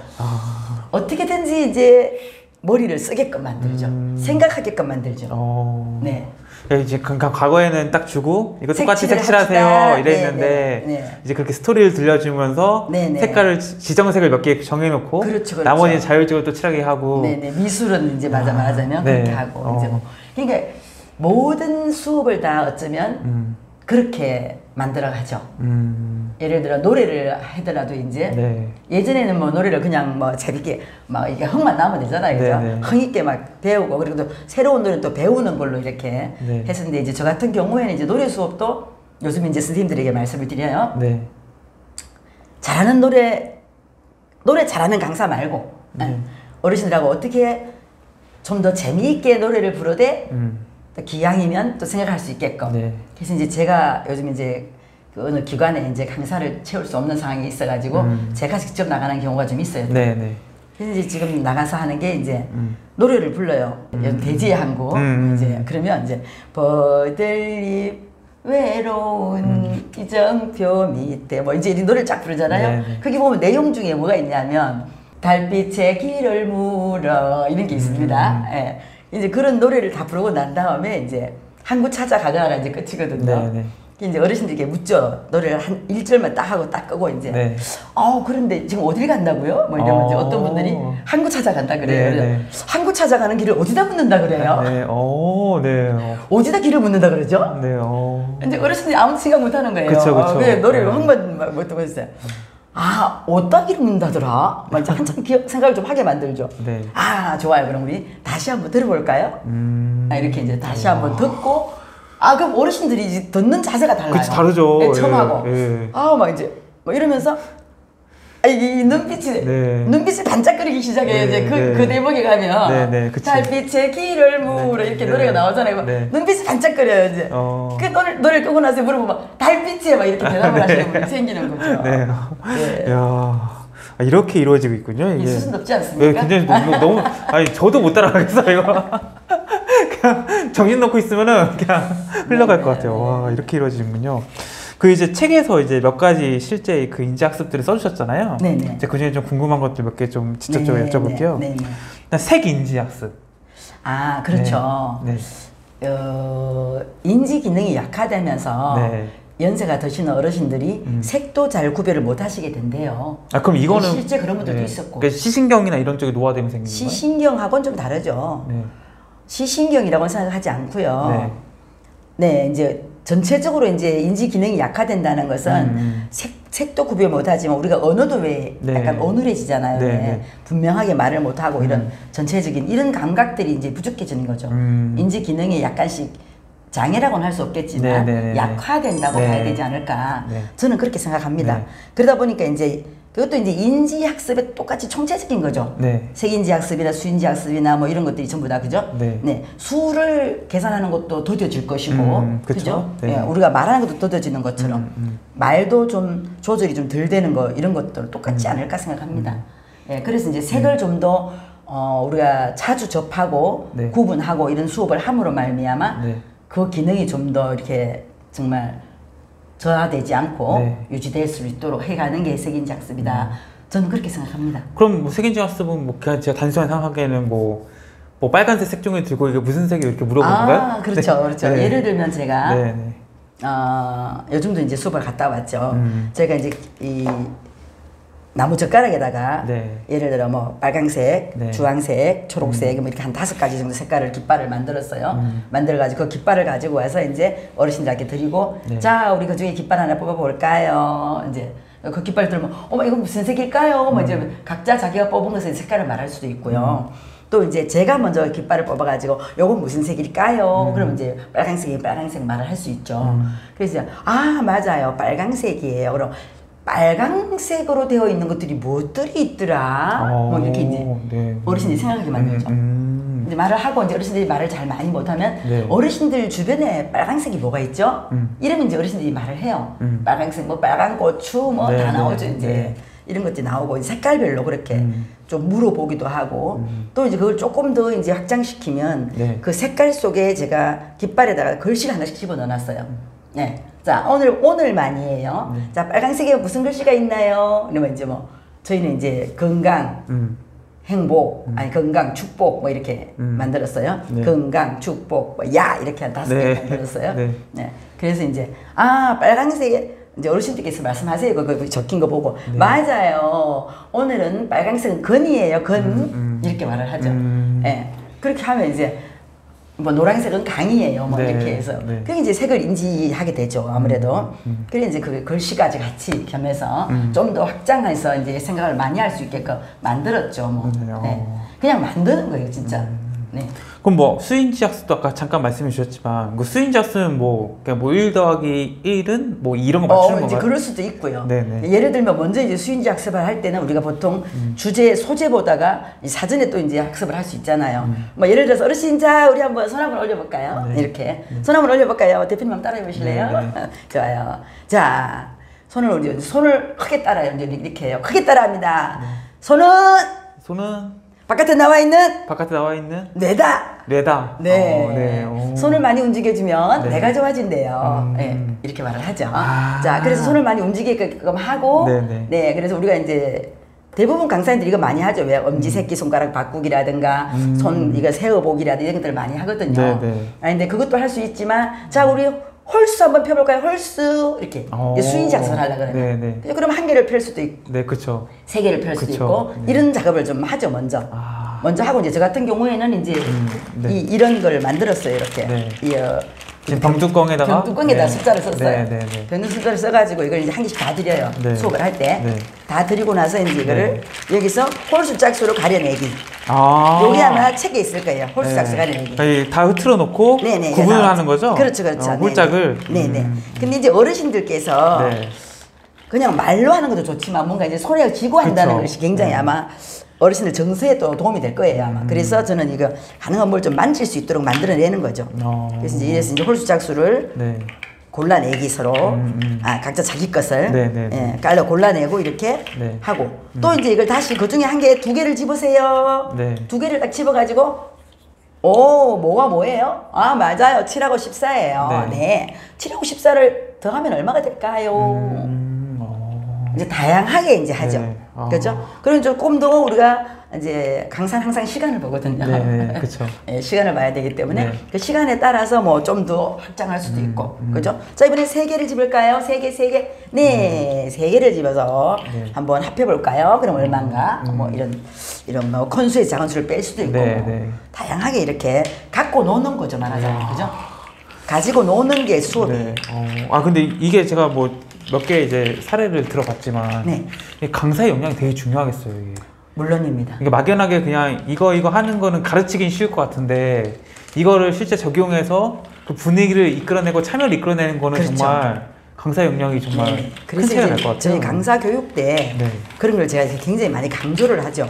어떻게든지 이제 머리를 쓰게끔 만들죠. 생각하게끔 만들죠. 네. 이제 과거에는 딱 주고 이거 똑같이 색칠을 색칠하세요 합시다. 이랬는데 네, 네. 이제 그렇게 스토리를 들려주면서 네, 네. 색깔을 지정색을 몇 개 정해놓고 그렇죠, 그렇죠. 나머지는 자율적으로 또 칠하게 하고 네네 미술은 이제 말하자면 네. 그렇게 하고 이제 뭐. 그러니까 모든 수업을 다 어쩌면 그렇게 만들어가죠. 예를 들어 노래를 하더라도 이제 네. 예전에는 뭐 노래를 그냥 뭐 재밌게 막 이게 흥만 나면 되잖아요, 그죠? 네, 네. 흥 있게 막 배우고 그리고 또 새로운 노래는 또 배우는 걸로 이렇게 네. 했었는데 이제 저 같은 경우에는 이제 노래 수업도 요즘 이제 선생님들에게 말씀을 드려요. 네. 잘하는 노래 잘하는 강사 말고 어르신들하고 어떻게 좀 더 재미있게 노래를 부르되 또 기왕이면 또 생각할 수 있게끔. 네. 그래서 이제 제가 요즘 이제 그 어느 기관에 이제 강사를 채울 수 없는 상황이 있어가지고 제가 직접 나가는 경우가 좀 있어요. 네, 네. 그래서 이제 지금 나가서 하는 게 이제 노래를 불러요. 대지의 항구. 이제 그러면 이제 버들잎 외로운 이정표 밑에 뭐 이제 이 노래를 쫙 부르잖아요. 네, 네. 거기 보면 내용 중에 뭐가 있냐면 달빛의 길을 물어 이런 게 있습니다. 예. 이제 그런 노래를 다 부르고 난 다음에 이제 항구 찾아가거나가 이제 끝이거든요. 네, 네. 이제 어르신들께 묻죠. 노래를 한 1절만 딱 하고 딱 끄고 이제 네. 그런데 지금 어딜 간다고요? 뭐 이러면 이제 어떤 분들이 항구 찾아간다 그래요. 네, 네. 항구 찾아가는 길을 어디다 묻는다 그래요? 네. 네. 어디다 길을 묻는다 그러죠? 네. 근데 어르신들이 아무 생각 못 하는 거예요. 그쵸, 그쵸. 왜 노래를 네. 흥만 못 하고 있어요. 어디다 길을 묻는다더라? 막 이제 한참 생각을 좀 하게 만들죠. 네. 좋아요. 그럼 우리 다시 한번 들어볼까요? 이렇게 이제 다시 한번 듣고 그럼 어르신들이 이제 듣는 자세가 달라요. 그치, 다르죠. 네, 처음 하고. 예. 막 이제, 뭐 이러면서, 이 눈빛이, 네. 눈빛이 반짝거리기 시작해요. 네, 이제 그 네. 대목에 가면. 네, 네, 그치. 달빛의 길을 물어. 이렇게 네, 노래가 네. 나오잖아요. 네. 눈빛이 반짝거려요, 이제. 그 노래를 끄고 나서 물어보면, 달빛에 막 이렇게 대답을 하시는 분이 생기는 거죠. 네. 네. 야. 이렇게 이루어지고 있군요. 이게. 수준 높지 않습니까? 네, 굉장히 너무 저도 못 따라가겠어요, 이거. 그냥 정신 놓고 있으면은 그냥 흘러갈 것 같아요. 와, 이렇게 이루어지는군요. 그 이제 책에서 이제 몇 가지 실제 그 인지학습들을 써주셨잖아요. 네네. 이제 그 중에 좀 궁금한 것들 몇 개 좀 직접적으로 여쭤볼게요. 네네. 일단 색 인지학습. 아, 그렇죠. 네. 인지 기능이 약화되면서 네. 연세가 드시는 어르신들이 색도 잘 구별을 못 하시게 된대요. 아, 그럼 이거는 실제 그런 분들도 네. 있었고. 그러니까 시신경이나 이런 쪽에 노화되면 생기는 거예요? 시신경하고는 좀 다르죠. 네. 시신경이라고는 생각하지 않고요. 네, 이제 전체적으로 이제 인지 기능이 약화된다는 것은 색도 구별 못하지만 우리가 언어도 왜 네. 약간 어눌해지잖아요. 네, 왜 네. 분명하게 말을 못하고 이런 전체적인 이런 감각들이 이제 부족해지는 거죠. 인지 기능이 약간씩 장애라고는 할 수 없겠지만 네, 네, 네. 약화된다고 네. 봐야 되지 않을까. 네. 저는 그렇게 생각합니다. 네. 그러다 보니까 이제 그것도 이제 인지학습에 똑같이 총체적인 거죠. 네. 색인지학습이나 수인지학습이나 뭐 이런 것들이 전부 다 그죠? 네. 수를 계산하는 것도 더뎌질 것이고, 그쵸? 그죠? 네. 예, 우리가 말하는 것도 더뎌지는 것처럼 말도 좀 조절이 좀 덜 되는 거 이런 것들 똑같지 않을까 생각합니다. 예, 그래서 이제 색을 좀 더 우리가 자주 접하고 네. 구분하고 이런 수업을 함으로 말미암아 네. 그 기능이 좀 더 이렇게 정말 저하되지 않고 네. 유지될 수 있도록 해가는 게 색인지학습이다. 저는 그렇게 생각합니다. 그럼 뭐 색인지학습은 뭐 그냥 제가 단순히 생각하기에는 뭐 빨간색 색종이 들고 이게 무슨 색이 이렇게 물어보는 건가요? 아, 그렇죠, 네. 그렇죠. 네. 예를 들면 제가 네, 네. 요즘도 이제 수업을 갔다 왔죠. 제가 이제 이 나무 젓가락에다가 네. 예를 들어 뭐 빨강색, 네. 주황색, 초록색 뭐 이렇게 한 5가지 정도 색깔을 깃발을 만들었어요. 만들어가지고 그 깃발을 가지고 와서 이제 어르신들한테 드리고 네. 자 우리 그 중에 깃발 하나 뽑아볼까요? 이제 그 깃발 들면 어머 이거 무슨 색일까요? 뭐 이제 각자 자기가 뽑은 것의 색깔을 말할 수도 있고요. 또 이제 제가 먼저 깃발을 뽑아가지고 요건 무슨 색일까요? 그러면 이제 빨강색이 빨강색 말을 할 수 있죠. 그래서 아 맞아요 빨강색이에요. 그럼 빨강색으로 되어 있는 것들이 무엇들이 있더라? 뭐 이렇게 이제 네. 어르신들이 생각하게 만들죠. 이제 말을 하고 이제 어르신들이 말을 잘 많이 못하면 네. 어르신들 주변에 빨강색이 뭐가 있죠? 이러면 이제 어르신들이 말을 해요. 빨강색 뭐 빨간 고추 뭐 네, 다 네, 나오죠 이제. 네. 이런 것들이 나오고 색깔별로 그렇게 좀 물어보기도 하고 또 이제 그걸 조금 더 이제 확장시키면 네. 그 색깔 속에 제가 깃발에다가 글씨를 하나씩 집어 넣어놨어요. 네. 자 오늘만이에요. 자 빨강색에 무슨 글씨가 있나요? 이러면 이제 뭐 저희는 이제 건강, 행복, 아니 건강, 축복 뭐 이렇게 만들었어요. 네. 건강, 축복, 뭐 야 이렇게 한 5개 네. 만들었어요. 네. 네. 그래서 이제 아 빨강색에 이제 어르신들께서 말씀하세요. 그 적힌 거 보고 맞아요. 오늘은 빨강색은 건이에요. 건 이렇게 말을 하죠. 예. 그렇게 하면 이제 뭐 노란색은 강이에요. 뭐 네. 이렇게 해서 네. 그게 이제 색을 인지하게 되죠. 아무래도. 그래 이제 그 글씨까지 같이 겸해서 좀 더 확장해서 이제 생각을 많이 할 수 있게끔 만들었죠. 뭐. 네. 그냥 만드는 거예요, 진짜. 네. 그럼 뭐 수인지학습도 아까 잠깐 말씀해 주셨지만 그 수인지학습은 뭐 그냥 뭐 1 더하기 1은 뭐 이런 거 맞추는 이제 건가요? 그럴 수도 있고요. 네네. 예를 들면 먼저 이제 수인지 학습을 할 때는 우리가 보통 주제 소재보다가 이 사전에 또 이제 학습을 할 수 있잖아요. 뭐 예를 들어서 어르신 자 우리 한번 손 한번 올려볼까요? 네. 이렇게 손 한번 올려볼까요? 대표님 한번 따라해 보실래요? 네, 좋아요. 자 손을 크게 따라요. 이제 이렇게 해요. 크게 따라합니다. 손은 바깥에 나와 있는 바깥에 나와 있는 뇌다. 뇌다. 네. 네. 오. 손을 많이 움직여주면 네. 뇌가 좋아진대요. 네. 이렇게 말을 하죠. 아. 자, 그래서 손을 많이 움직이게끔 하고, 네네. 네, 그래서 우리가 이제 대부분 강사님들이 이거 많이 하죠. 왜 엄지 새끼 손가락 바꾸기라든가, 손 이거 세어보기라든가 이런 것들 많이 하거든요. 네네. 아, 근데 그것도 할 수 있지만, 자, 우리 홀수 한번 펴볼까요? 홀수 이렇게 수인지 학습을 하려고 그래요. 네네. 그래서 그럼 한 개를 펼 수도 있고, 네, 그렇죠. 3개를 펼 수도 그쵸. 있고, 네. 이런 작업을 좀 하죠 먼저. 먼저 하고 이제 저 같은 경우에는 이제 네. 이런 걸 만들었어요 이렇게. 네. 이 병뚜껑에다가 병뚜껑에다 네. 숫자를 썼어요. 네, 네, 네. 병뚜껑 숫자를 써가지고 이걸 이제 한 개씩 다 드려요. 네. 수업을 할 때. 네. 다 드리고 나서 이제 이거를 여기서 홀수 짝수로 가려내기. 아. 여기 아마 책에 있을 거예요. 홀수 짝수 가려내기. 아니, 다 흐트러 놓고 네네. 구분을 나왔죠. 하는 거죠? 그렇죠, 그렇죠. 홀짝을. 네네. 근데 이제 어르신들께서 네. 그냥 말로 하는 것도 좋지만 뭔가 이제 손에 쥐고 한다는 그쵸. 것이 굉장히 아마 어르신들 정서에 또 도움이 될 거예요 아마. 그래서 저는 이거 가능한 뭘 좀 만질 수 있도록 만들어내는 거죠. 그래서 이제 이래서 이제 홀수 짝수를 네. 골라내기 서로 각자 자기 것을 네, 네, 네. 깔려 골라내고 이렇게 네. 하고 또 이제 이걸 다시 그 중에 한 개, 2개를 집으세요. 네. 2개를 딱 집어가지고 오 뭐가 뭐예요? 아 맞아요 7하고 14예요. 네. 네. 7하고 14를 더 하면 얼마가 될까요? 이제 다양하게 이제 하죠. 네. 그렇죠? 그럼 조금 더 우리가 이제 강사는 항상 시간을 보거든요. 네, 그렇죠. 네, 시간을 봐야 되기 때문에 네. 그 시간에 따라서 뭐 좀 더 확장할 수도 있고, 그렇죠? 자, 이번에 3개를 집을까요? 3개. 네, 3개를 집어서 네. 한번 합해 볼까요? 그럼 얼마인가? 뭐 이런 뭐 컨수의 작은 수를 뺄 수도 있고, 네, 뭐 네. 다양하게 이렇게 갖고 노는 거죠, 말하자면, 그죠? 가지고 노는 게 수업이에요. 네. 근데 이게 제가 뭐 몇 개 이제 사례를 들어봤지만 네. 이게 강사의 역량이 되게 중요하겠어요. 이게. 물론입니다. 이게 막연하게 그냥 이거 하는 거는 가르치긴 쉬울 것 같은데 이거를 실제 적용해서 그 분위기를 이끌어내고 참여를 이끌어내는 거는 그렇죠. 정말 강사 역량이 정말 네. 큰 차이가 날 것 같아요. 저희 강사 교육 때 네. 그런 걸 제가 굉장히 많이 강조를 하죠.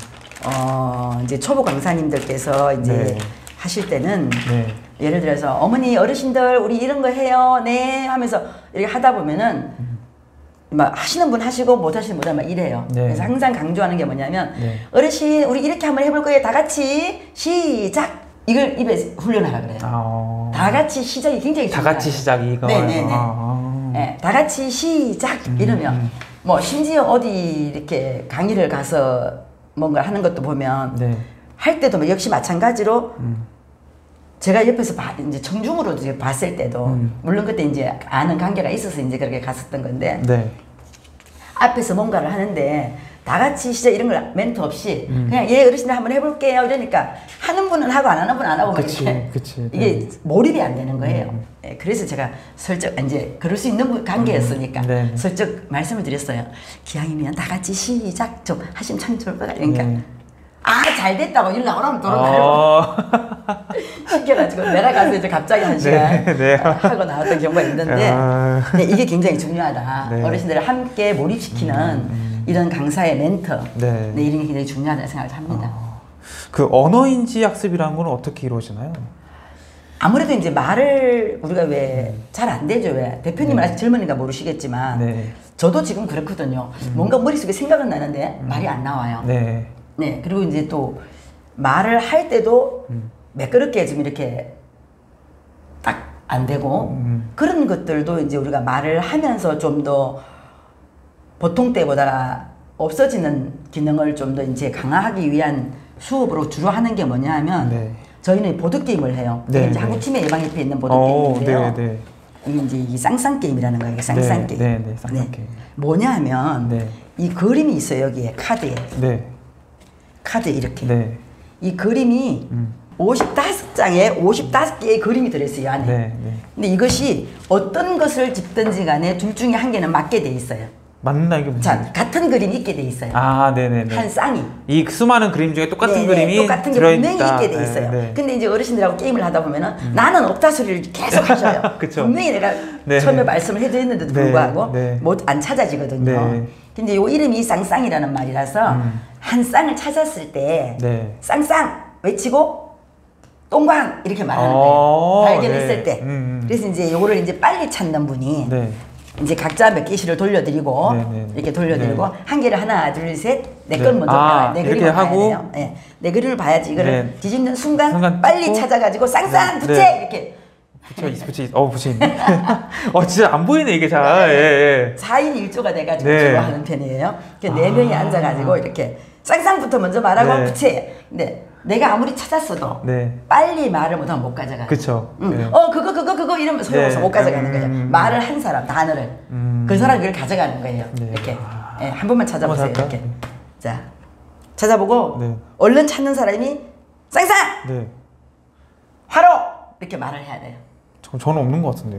이제 초보 강사님들께서 이제 네. 하실 때는 네. 예를 들어서 어머니 어르신들 우리 이런 거 해요 네 하면서 이렇게 하다 보면은 막 하시는 분 하시고 못 하시는 분은 막 이래요. 네. 그래서 항상 강조하는 게 뭐냐면 네. 어르신 우리 이렇게 한번 해볼 거예요. 다 같이 시작 이걸 입에 훈련하라 그래요. 다 같이 시작이 굉장히 다 중요해요. 같이 시작이 이거. 네네네. 네, 다 같이 시작 이러면 뭐 심지어 어디 이렇게 강의를 가서 뭔가 하는 것도 보면 네. 할 때도 뭐 역시 마찬가지로 제가 옆에서 이제 청중으로 이제 봤을 때도 물론 그때 이제 아는 관계가 있어서 이제 그렇게 갔었던 건데 네. 앞에서 뭔가를 하는데 다 같이 시작 이런 걸 멘트 없이 그냥 예 어르신들 한번 해볼게요 이러니까 하는 분은 하고 안 하는 분은 안 하고 막 그치, 이렇게 그치. 이게 몰입이 안 되는 거예요. 예, 그래서 제가 슬쩍 이제 그럴 수 있는 관계였으니까 네. 슬쩍 말씀을 드렸어요. 기왕이면 다 같이 시작 좀 하시면 참 좋을 것 같아요. 그러니까 네. 잘 됐다고 이러고 나오면 또 나를 시켜가지고 내가 가서 이제 갑자기 한 시간 네. 하고 나왔던 경우가 있는데 근데 이게 굉장히 중요하다. 네. 어르신들을 함께 몰입시키는 이런 강사의 멘터 네. 이런 게 굉장히 중요하다고 생각을 합니다. 그 언어인지 학습이라는 건 어떻게 이루어지나요? 아무래도 이제 말을 우리가 왜 잘 안 되죠. 왜 대표님은 아직 젊으니까 모르시겠지만 네. 저도 지금 그렇거든요. 뭔가 머릿속에 생각은 나는데 말이 안 나와요. 네. 네, 그리고 이제 또 말을 할 때도 매끄럽게 좀 이렇게 딱 안 되고 그런 것들도 이제 우리가 말을 하면서 좀 더 보통 때보다 없어지는 기능을 좀 더 이제 강화하기 위한 수업으로 주로 하는 게 뭐냐 하면 네. 저희는 보드게임을 해요. 네, 이게 이제 네. 한국팀의 예방협회에 있는 보드게임인데요. 네, 네. 이게 이제 이 쌍쌍게임이라는 거예요. 쌍쌍게임. 네, 쌍쌍게임. 뭐냐 하면 네. 이 그림이 있어요. 여기에 카드에. 네. 카드 이렇게. 네. 이 그림이 55장에 55개의 그림이 들어있어요 안에. 네. 네. 근데 이것이 어떤 것을 집든지 간에 둘 중에 한 개는 맞게 돼 있어요. 맞나 이게 무슨? 자, 같은 그림이 있게 돼 있어요. 네네네. 한 쌍이. 이 수많은 그림 중에 똑같은 네네, 그림이 똑같은 게 들어있다. 분명히 있게 돼 있어요. 네, 네. 근데 이제 어르신들하고 게임을 하다 보면은 나는 없다 소리를 계속 하셔요. 그쵸. 분명히 내가 네. 처음에 말씀을 해드렸는데도 네, 불구하고 네. 못 안 찾아지거든요. 네. 근데 요 이름이 쌍쌍이라는 말이라서 한 쌍을 찾았을 때 네. 쌍쌍 외치고 똥광 이렇게 말하는 거예요. 발견했을 네. 때. 그래서 이제 요거를 이제 빨리 찾는 분이 네. 이제 각자 몇 개씩을 돌려드리고 네, 네. 이렇게 돌려드리고 네. 한 개를 하나 둘 셋 내 네. 건 먼저 봐야 내 이렇게 그림을 봐야 하고 돼요. 네. 내 그림을 봐야지 이거를 네. 뒤집는 순간, 순간 빨리 찍고. 찾아가지고 쌍쌍 네. 부채 네. 이렇게 붙여 있네. 진짜 안 보이네 이게 잘. 예, 예. 4인 1조가 돼가지고 네. 주로 하는 편이에요. 네 명이 앉아가지고 이렇게 쌍쌍부터 먼저 말하고 네. 부채. 근데 내가 아무리 찾았어도 네. 빨리 말을 못하면 못 가져가. 그쵸. 네. 그거 이러면 소용없어. 네. 못 가져가는 거예요. 말을 한 사람 단어를 그 사람이 그걸 가져가는 거예요. 네. 이렇게 예, 한 번만 찾아보세요. 한번 이렇게 자 찾아보고 네. 얼른 찾는 사람이 쌍쌍 네. 화로 이렇게 말을 해야 돼요. 저는 없는 것 같은데요.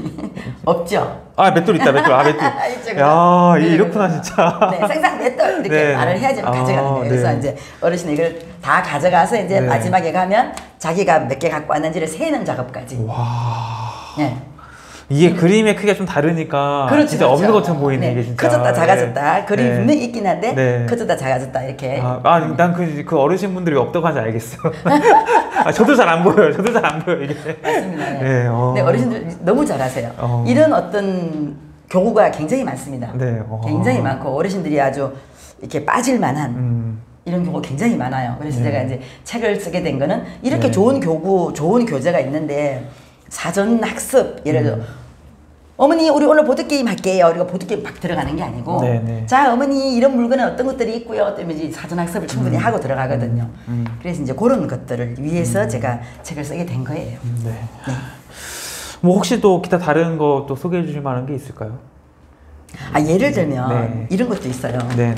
없죠. 맷돌 있다, 맷돌. 맷돌. 이쪽으로. 야, 네, 이렇구나, 그래서. 진짜. 네, 쌍쌍 맷돌 이렇게 네. 말을 해야지만 가져가는 거예요. 그래서 네. 이제 어르신이 이걸 다 가져가서 이제 네. 마지막에 가면 자기가 몇 개 갖고 왔는지를 세는 작업까지. 와. 네. 이게 그림의 크기가 좀 다르니까 그렇죠, 진짜 그렇죠. 없는 것처럼 보이네, 네. 이게 진짜. 커졌다 작아졌다. 그림이 네. 분명히 있긴 한데 네. 커졌다 작아졌다 이렇게. 난 그 어르신분들이 없다고 하지 알겠어. 저도 잘 안 보여요. 저도 잘 안 보여, 이게. 맞습니다. 네. 네, 네, 어르신들 너무 잘하세요. 이런 어떤 교구가 굉장히 많습니다. 네, 굉장히 많고 어르신들이 아주 이렇게 빠질 만한 이런 교구가 굉장히 많아요. 그래서 제가 이제 책을 쓰게 된 거는 이렇게 네. 좋은 교구, 좋은 교재가 있는데 사전 학습 예를 들어 어머니 우리 오늘 보드게임 할게요. 우리가 보드게임 막 들어가는 게 아니고 네네. 자 어머니 이런 물건은 어떤 것들이 있고요. 때문에 이제 사전학습을 충분히 하고 들어가거든요. 그래서 이제 그런 것들을 위해서 제가 책을 쓰게 된 거예요. 네. 뭐 혹시 또 기타 다른 거 또 소개해 주실 만한 게 있을까요? 아 예를 들면 네. 이런 것도 있어요. 네네.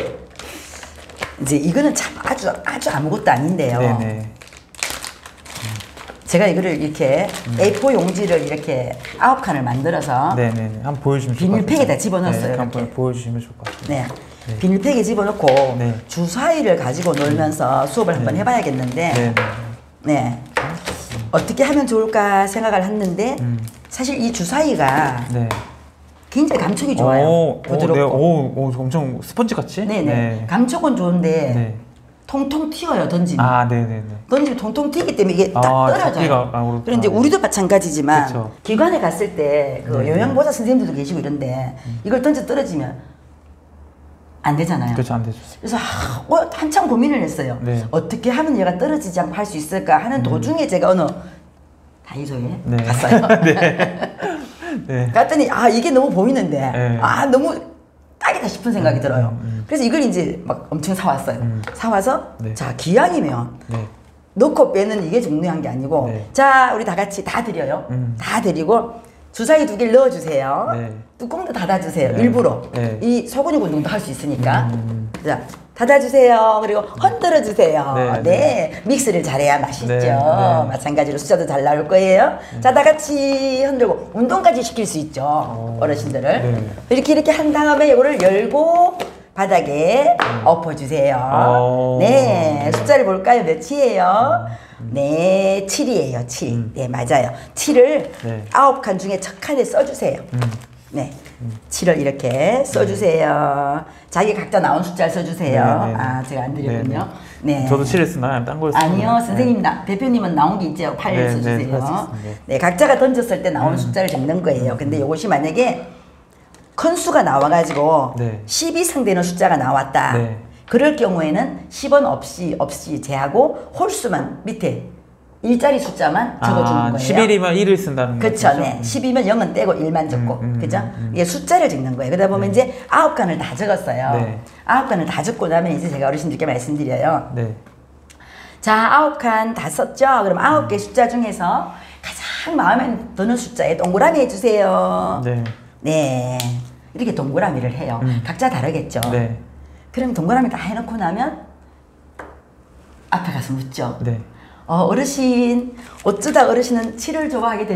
이제 이거는 참 아주 아무것도 아닌데요. 네네. 제가 이거를 이렇게 A4 용지를 이렇게 9칸을 만들어서 네네. 한번 보여주시면 좋을 것 같아요. 비닐팩에다 집어넣었어요. 네, 한번 이렇게. 보여주시면 좋을 것 같아요. 네. 네. 비닐팩에 집어넣고 네. 주사위를 가지고 놀면서 수업을 한번 해봐야겠는데 네네. 네. 어떻게 하면 좋을까 생각을 했는데 사실 이 주사위가 네. 굉장히 감촉이 좋아요. 부드럽고. 네. 오, 엄청 스펀지 같이? 네네. 네. 감촉은 좋은데 네. 통통 튀어요, 던지면. 아, 네네네. 던지면 통통 튀기 때문에 이게 딱 떨어져요. 그렇구나. 그런데 이제 우리도 마찬가지지만 그쵸. 기관에 갔을 때 그 네. 요양보호사 선생님들도 계시고 이런데 이걸 던져 떨어지면 안 되잖아요. 그렇죠, 안 되죠. 그래서 한참 고민을 했어요. 네. 어떻게 하면 얘가 떨어지지 않고 할 수 있을까 하는 도중에 제가 어느 다이소에 네. 갔어요. 네. 네. 갔더니 이게 너무 보이는데 네. 너무 딱이다 싶은 생각이 들어요. 그래서 이걸 이제 막 엄청 사왔어요. 사와서 네. 자 기왕이면 네. 넣고 빼는 이게 중요한 게 아니고 네. 자 우리 다 같이 다 드려요. 다 드리고 주사위 2개를 넣어주세요. 네. 뚜껑도 닫아주세요. 네. 일부러 네. 이 소근육 운동도 할 수 있으니까 자 닫아주세요. 그리고 흔들어주세요. 네. 네. 믹스를 잘해야 맛있죠. 네. 네. 마찬가지로 숫자도 잘 나올 거예요. 자, 다 같이 흔들고 운동까지 시킬 수 있죠. 어르신들을. 네. 이렇게 한 다음에 이거를 열고 바닥에 엎어주세요. 네. 숫자를 볼까요? 몇이에요? 네, 7이에요. 7. 네, 맞아요. 7을 네. 9칸 중에 첫 칸에 써주세요. 네. 7을 이렇게 써주세요. 자기 각자 나온 숫자를 써주세요. 네. 제가 안 드렸군요. 네. 저도 7을 쓰나요? 딴 걸 쓰나요? 아니요, 선생님, 대표님은 나온 게 있죠. 8을 네, 써주세요. 네, 할수 있습니다. 네, 각자가 던졌을 때 나오는 숫자를 적는 거예요. 근데 이것이 만약에 큰 수가 나와가지고 네. 10 이상 되는 숫자가 나왔다. 네. 그럴 경우에는 10원 없이 제하고 홀수만 밑에 일자리 숫자만 적어주는 거예요. 11이면 1을 쓴다는 거죠? 그렇죠. 네. 10이면 0은 떼고 1만 적고. 그죠? 이게 숫자를 적는 거예요. 그러다 보면 이제 9칸을 다 적었어요. 네. 9칸을 다 적고 나면 이제 제가 어르신들께 말씀드려요. 네. 자, 9칸 다 썼죠? 그럼 9개 숫자 중에서 가장 마음에 드는 숫자에 동그라미 해주세요. 네. 네. 이렇게 동그라미를 해요. 각자 다르겠죠? 네. 그럼 동그라미 다 해놓고 나면 앞에 가서 묻죠. 네. 어르신, 어쩌다 어르신은 7을 좋아하게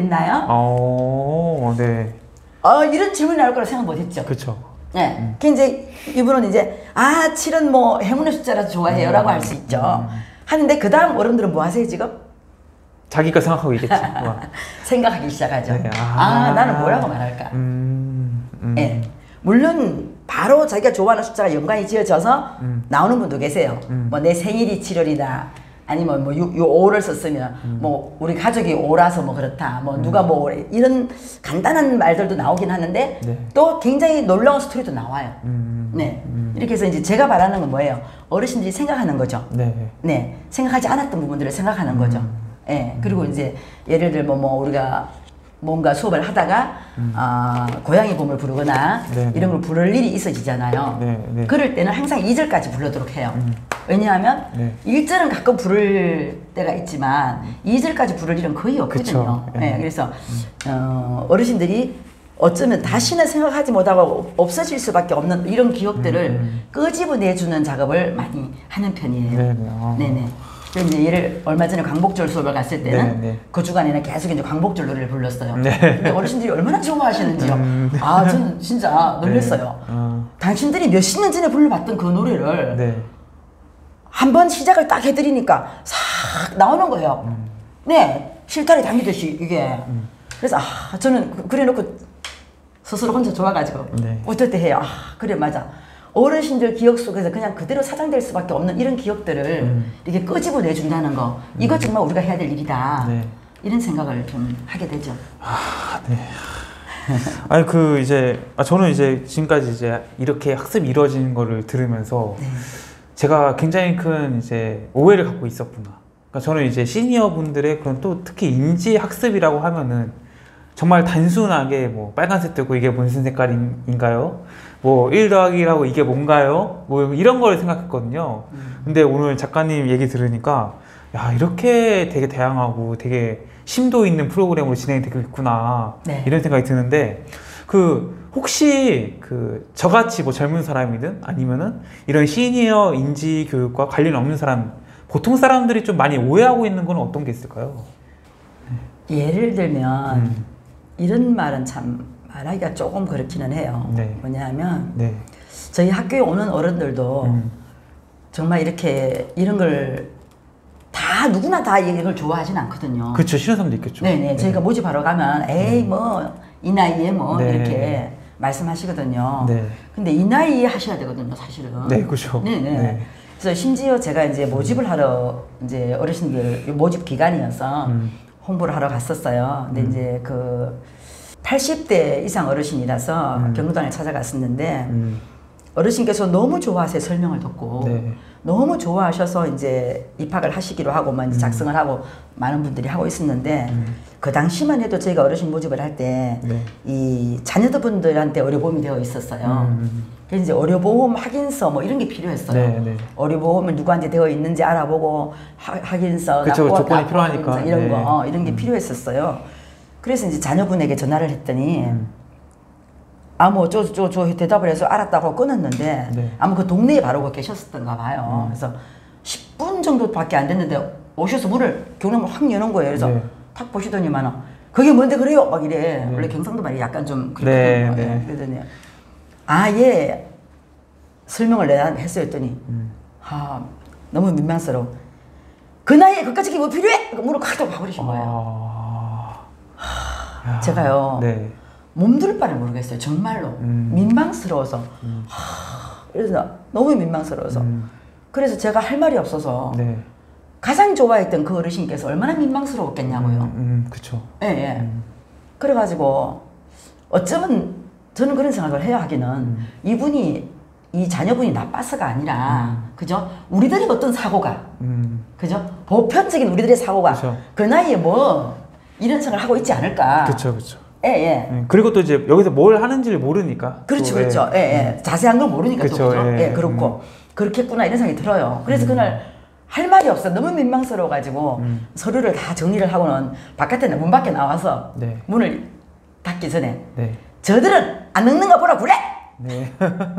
됐나요? 네. 이런 질문이 나올 거라 생각 못 했죠. 그렇죠. 네. 그 이제 이분은 이제 7은 뭐 행운의 숫자라서 좋아해요 라고 할 수 있죠. 하는데 그 다음 어른들은 뭐 하세요 지금? 자기가 생각하고 있겠지. 생각하기 시작하죠. 네. 나는 뭐라고 말할까? 네. 물론 바로 자기가 좋아하는 숫자가 연관이 지어져서 나오는 분도 계세요. 뭐 내 생일이 7월이다. 아니면 뭐 5를 썼으면 뭐 우리 가족이 5라서 뭐 그렇다. 뭐 누가 뭐 이런 간단한 말들도 나오긴 하는데 네. 또 굉장히 놀라운 스토리도 나와요. 네. 이렇게 해서 이제 제가 바라는 건 뭐예요? 어르신들이 생각하는 거죠. 네. 네. 생각하지 않았던 부분들을 생각하는 거죠. 예. 그리고 이제 예를 들면 뭐 우리가 뭔가 수업을 하다가 고양이 봄을 부르거나 네, 이런 걸 부를 일이 있어지잖아요. 네, 네. 그럴 때는 항상 2절까지 부르도록 해요. 왜냐하면 네. 1절은 가끔 부를 때가 있지만 2절까지 부를 일은 거의 없거든요. 그쵸. 네. 그래서 어르신들이 어쩌면 다시는 생각하지 못하고 없어질 수밖에 없는 이런 기억들을 끄집어내주는 작업을 많이 하는 편이에요. 네네. 네네. 그럼 이제 얘를 얼마 전에 광복절 수업을 갔을 때는 네네. 그 주간에는 계속 이제 광복절 노래를 불렀어요. 네. 근데 어르신들이 얼마나 좋아하시는지요. 저는 진짜 놀랐어요. 네. 당신들이 몇십 년 전에 불러봤던 그 노래를 네. 한번 시작을 딱 해드리니까 싹 나오는 거예요. 네, 실타래 당기듯이 이게. 그래서 저는 그래놓고 스스로 혼자 좋아가지고 네. 어떨 때 해요. 그래 맞아. 어르신들 기억 속에서 그냥 그대로 사장될 수밖에 없는 이런 기억들을 이렇게 끄집어내준다는 거 이거 정말 우리가 해야 될 일이다. 네. 이런 생각을 좀 하게 되죠. 네. 아니 이제 저는 이제 지금까지 이제 이렇게 학습이 이루어지는 거를 들으면서 네. 제가 굉장히 큰 이제 오해를 갖고 있었구나. 그러니까 저는 이제 시니어 분들의 그런 또 특히 인지 학습이라고 하면은 정말 단순하게 뭐 빨간색 뜨고 이게 무슨 색깔인가요? 뭐 1 더하기라고 이게 뭔가요? 뭐 이런 걸 생각했거든요. 근데 오늘 작가님 얘기 들으니까 야, 이렇게 되게 다양하고 되게 심도 있는 프로그램으로 진행이 되고 있구나. 네. 이런 생각이 드는데 혹시 저같이 뭐 젊은 사람이든 아니면은 이런 시니어 인지 교육과 관련 없는 사람, 보통 사람들이 좀 많이 오해하고 있는 건 어떤 게 있을까요? 예를 들면 이런 말은 참 말하기가 조금 그렇기는 해요. 네. 뭐냐면 네. 저희 학교에 오는 어른들도 정말 이렇게 이런 걸 다 누구나 다 이걸 좋아하진 않거든요. 그렇죠. 싫은 사람도 있겠죠. 네네. 저희가 모집하러 가면 에이 뭐 이 나이에 뭐 네. 이렇게 말씀하시거든요. 네. 근데 이 나이에 하셔야 되거든요, 사실은. 네, 그렇죠. 네네. 네. 그래서 심지어 제가 이제 모집을 하러 이제 어르신들 모집 기간이어서 홍보를 하러 갔었어요. 근데 이제 80대 이상 어르신이라서 경로당에 찾아갔었는데 어르신께서 너무 좋아하세요. 설명을 듣고. 네. 너무 좋아하셔서 이제 입학을 하시기로 하고 막 이제 작성을 하고 많은 분들이 하고 있었는데 그 당시만 해도 저희가 어르신 모집을 할 때 이 자녀분들한테 의료보험이 되어 있었어요. 그래서 이제 의료보험 확인서 뭐 이런 게 필요했어요. 네, 네. 의료보험을 누구한테 되어 있는지 알아보고 확인서, 그쵸, 조건이 필요하니까. 이런 네. 거 이런 게 필요했었어요. 그래서 이제 자녀분에게 전화를 했더니 대답을 해서 알았다고 끊었는데 네. 아마 그 동네에 바로 계셨었던가 봐요. 그래서 10분 정도밖에 안 됐는데 오셔서 경로문을 확 여는 거예요. 그래서 네. 탁 보시더니만 그게 뭔데 그래요? 막 이래. 원래 경상도 말이 약간 좀 그렇거든요. 네. 그러더니 예. 설명을 내가 했어요. 했더니 너무 민망스러워. 그 나이에 그까짓 게 뭐 필요해? 물을 칵 봐버리신 거예요. 제가요. 네. 몸둘 바를 모르겠어요. 정말로. 민망스러워서. 그래서 너무 민망스러워서. 그래서 제가 할 말이 없어서 네. 가장 좋아했던 그 어르신께서 얼마나 민망스러웠겠냐고요. 그쵸. 예, 예. 그래가지고 어쩌면 저는 그런 생각을 해야 하기는 이 자녀분이 나빠서가 아니라 그죠? 우리들이 어떤 사고가 그죠? 보편적인 우리들의 사고가 그쵸. 그 나이에 뭐 이런 생각을 하고 있지 않을까. 그쵸. 예, 예. 그리고 또 이제 여기서 뭘 하는지를 모르니까. 그렇죠, 또, 그렇죠. 예, 예. 자세한 걸 모르니까 그쵸, 또 그죠? 예. 예, 그렇고 그렇겠구나 이런 생각이 들어요. 그래서 그날 할 말이 없어. 너무 민망스러워가지고 서류를 다 정리를 하고는 문 밖에 나와서 네. 문을 닫기 전에 네. 저들은 안 늙는 거 보라 그래! 네.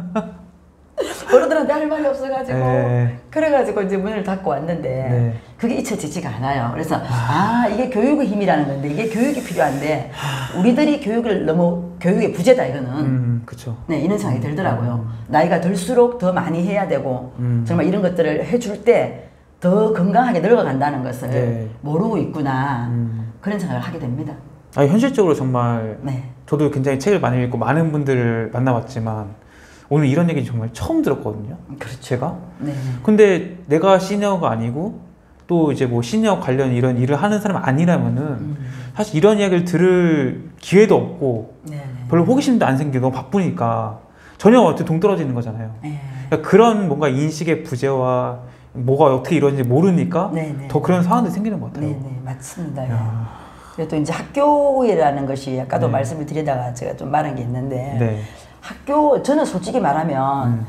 어른들한테 할 말이 없어가지고 네. 그래가지고 이제 문을 닫고 왔는데 네. 그게 잊혀지지가 않아요. 그래서 이게 교육의 힘이라는 건데 이게 교육이 필요한데 우리들이 교육의 부재다 이거는 그쵸. 네, 이런 생각이 들더라고요. 나이가 들수록 더 많이 해야 되고 정말 이런 것들을 해줄 때 더 건강하게 늙어간다는 것을 네. 모르고 있구나 그런 생각을 하게 됩니다. 현실적으로 정말 네. 저도 굉장히 책을 많이 읽고 많은 분들을 만나봤지만 오늘 이런 얘기 정말 처음 들었거든요. 그렇죠. 제가. 네. 근데 내가 시니어가 아니고 또 이제 뭐 시니어 관련 이런 일을 하는 사람 아니라면은 사실 이런 이야기를 들을 기회도 없고 네. 별로 호기심도 안 생기고 너무 바쁘니까 전혀 어떻게 동떨어지는 거잖아요. 네. 그러니까 그런 뭔가 인식의 부재와 뭐가 어떻게 이루어지는지 모르니까 네, 네. 더 그런 상황들이 생기는 것 같아요. 네, 맞습니다. 그리고 또 이제 학교라는 것이 아까도 말씀을 드리다가 제가 좀 말한 게 있는데 네. 저는 솔직히 말하면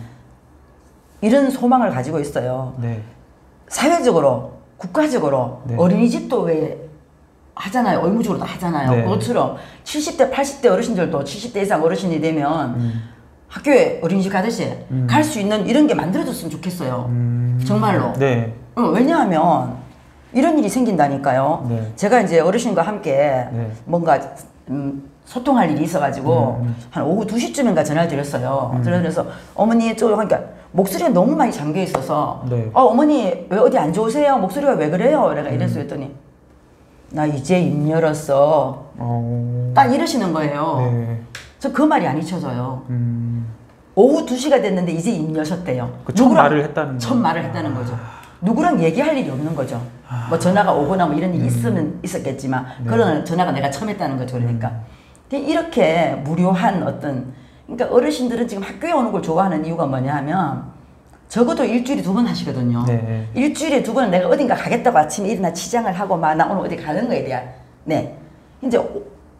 이런 소망을 가지고 있어요. 네. 사회적으로, 국가적으로 네. 어린이집도 왜 하잖아요. 의무적으로도 하잖아요. 네. 그것처럼 70대, 80대 어르신들도 70대 이상 어르신이 되면 학교에 어린이집 가듯이 갈 수 있는 이런 게 만들어졌으면 좋겠어요. 정말로. 네. 왜냐하면 이런 일이 생긴다니까요. 네. 제가 이제 어르신과 함께 네. 뭔가 소통할 일이 있어가지고 한 오후 2시쯤인가 전화를 드렸어요. 그래서 어머니 그러니까 목소리가 너무 많이 잠겨 있어서 네. 어머니 왜 어디 안 좋으세요? 목소리가 왜 그래요? 내가 이랬어요. 했더니 나 이제 입 열었어. 딱 이러시는 거예요. 네. 저 그 말이 안 잊혀져요. 오후 2시가 됐는데 이제 입 여셨대요. 첫 말을 했다는 첫 말을 했다는 거죠. 누구랑 얘기할 일이 없는 거죠. 뭐 전화가 오거나 뭐 이런 일이 있었겠지만 그런 전화가 내가 처음 했다는 거죠. 그러니까 이렇게 무료한 그러니까 어르신들은 지금 학교에 오는 걸 좋아하는 이유가 뭐냐 하면 적어도 일주일에 2번 하시거든요. 네. 일주일에 2번은 내가 어딘가 가겠다고 아침에 일어나 치장을 하고 나 오늘 어디 가는 거에 대한 이제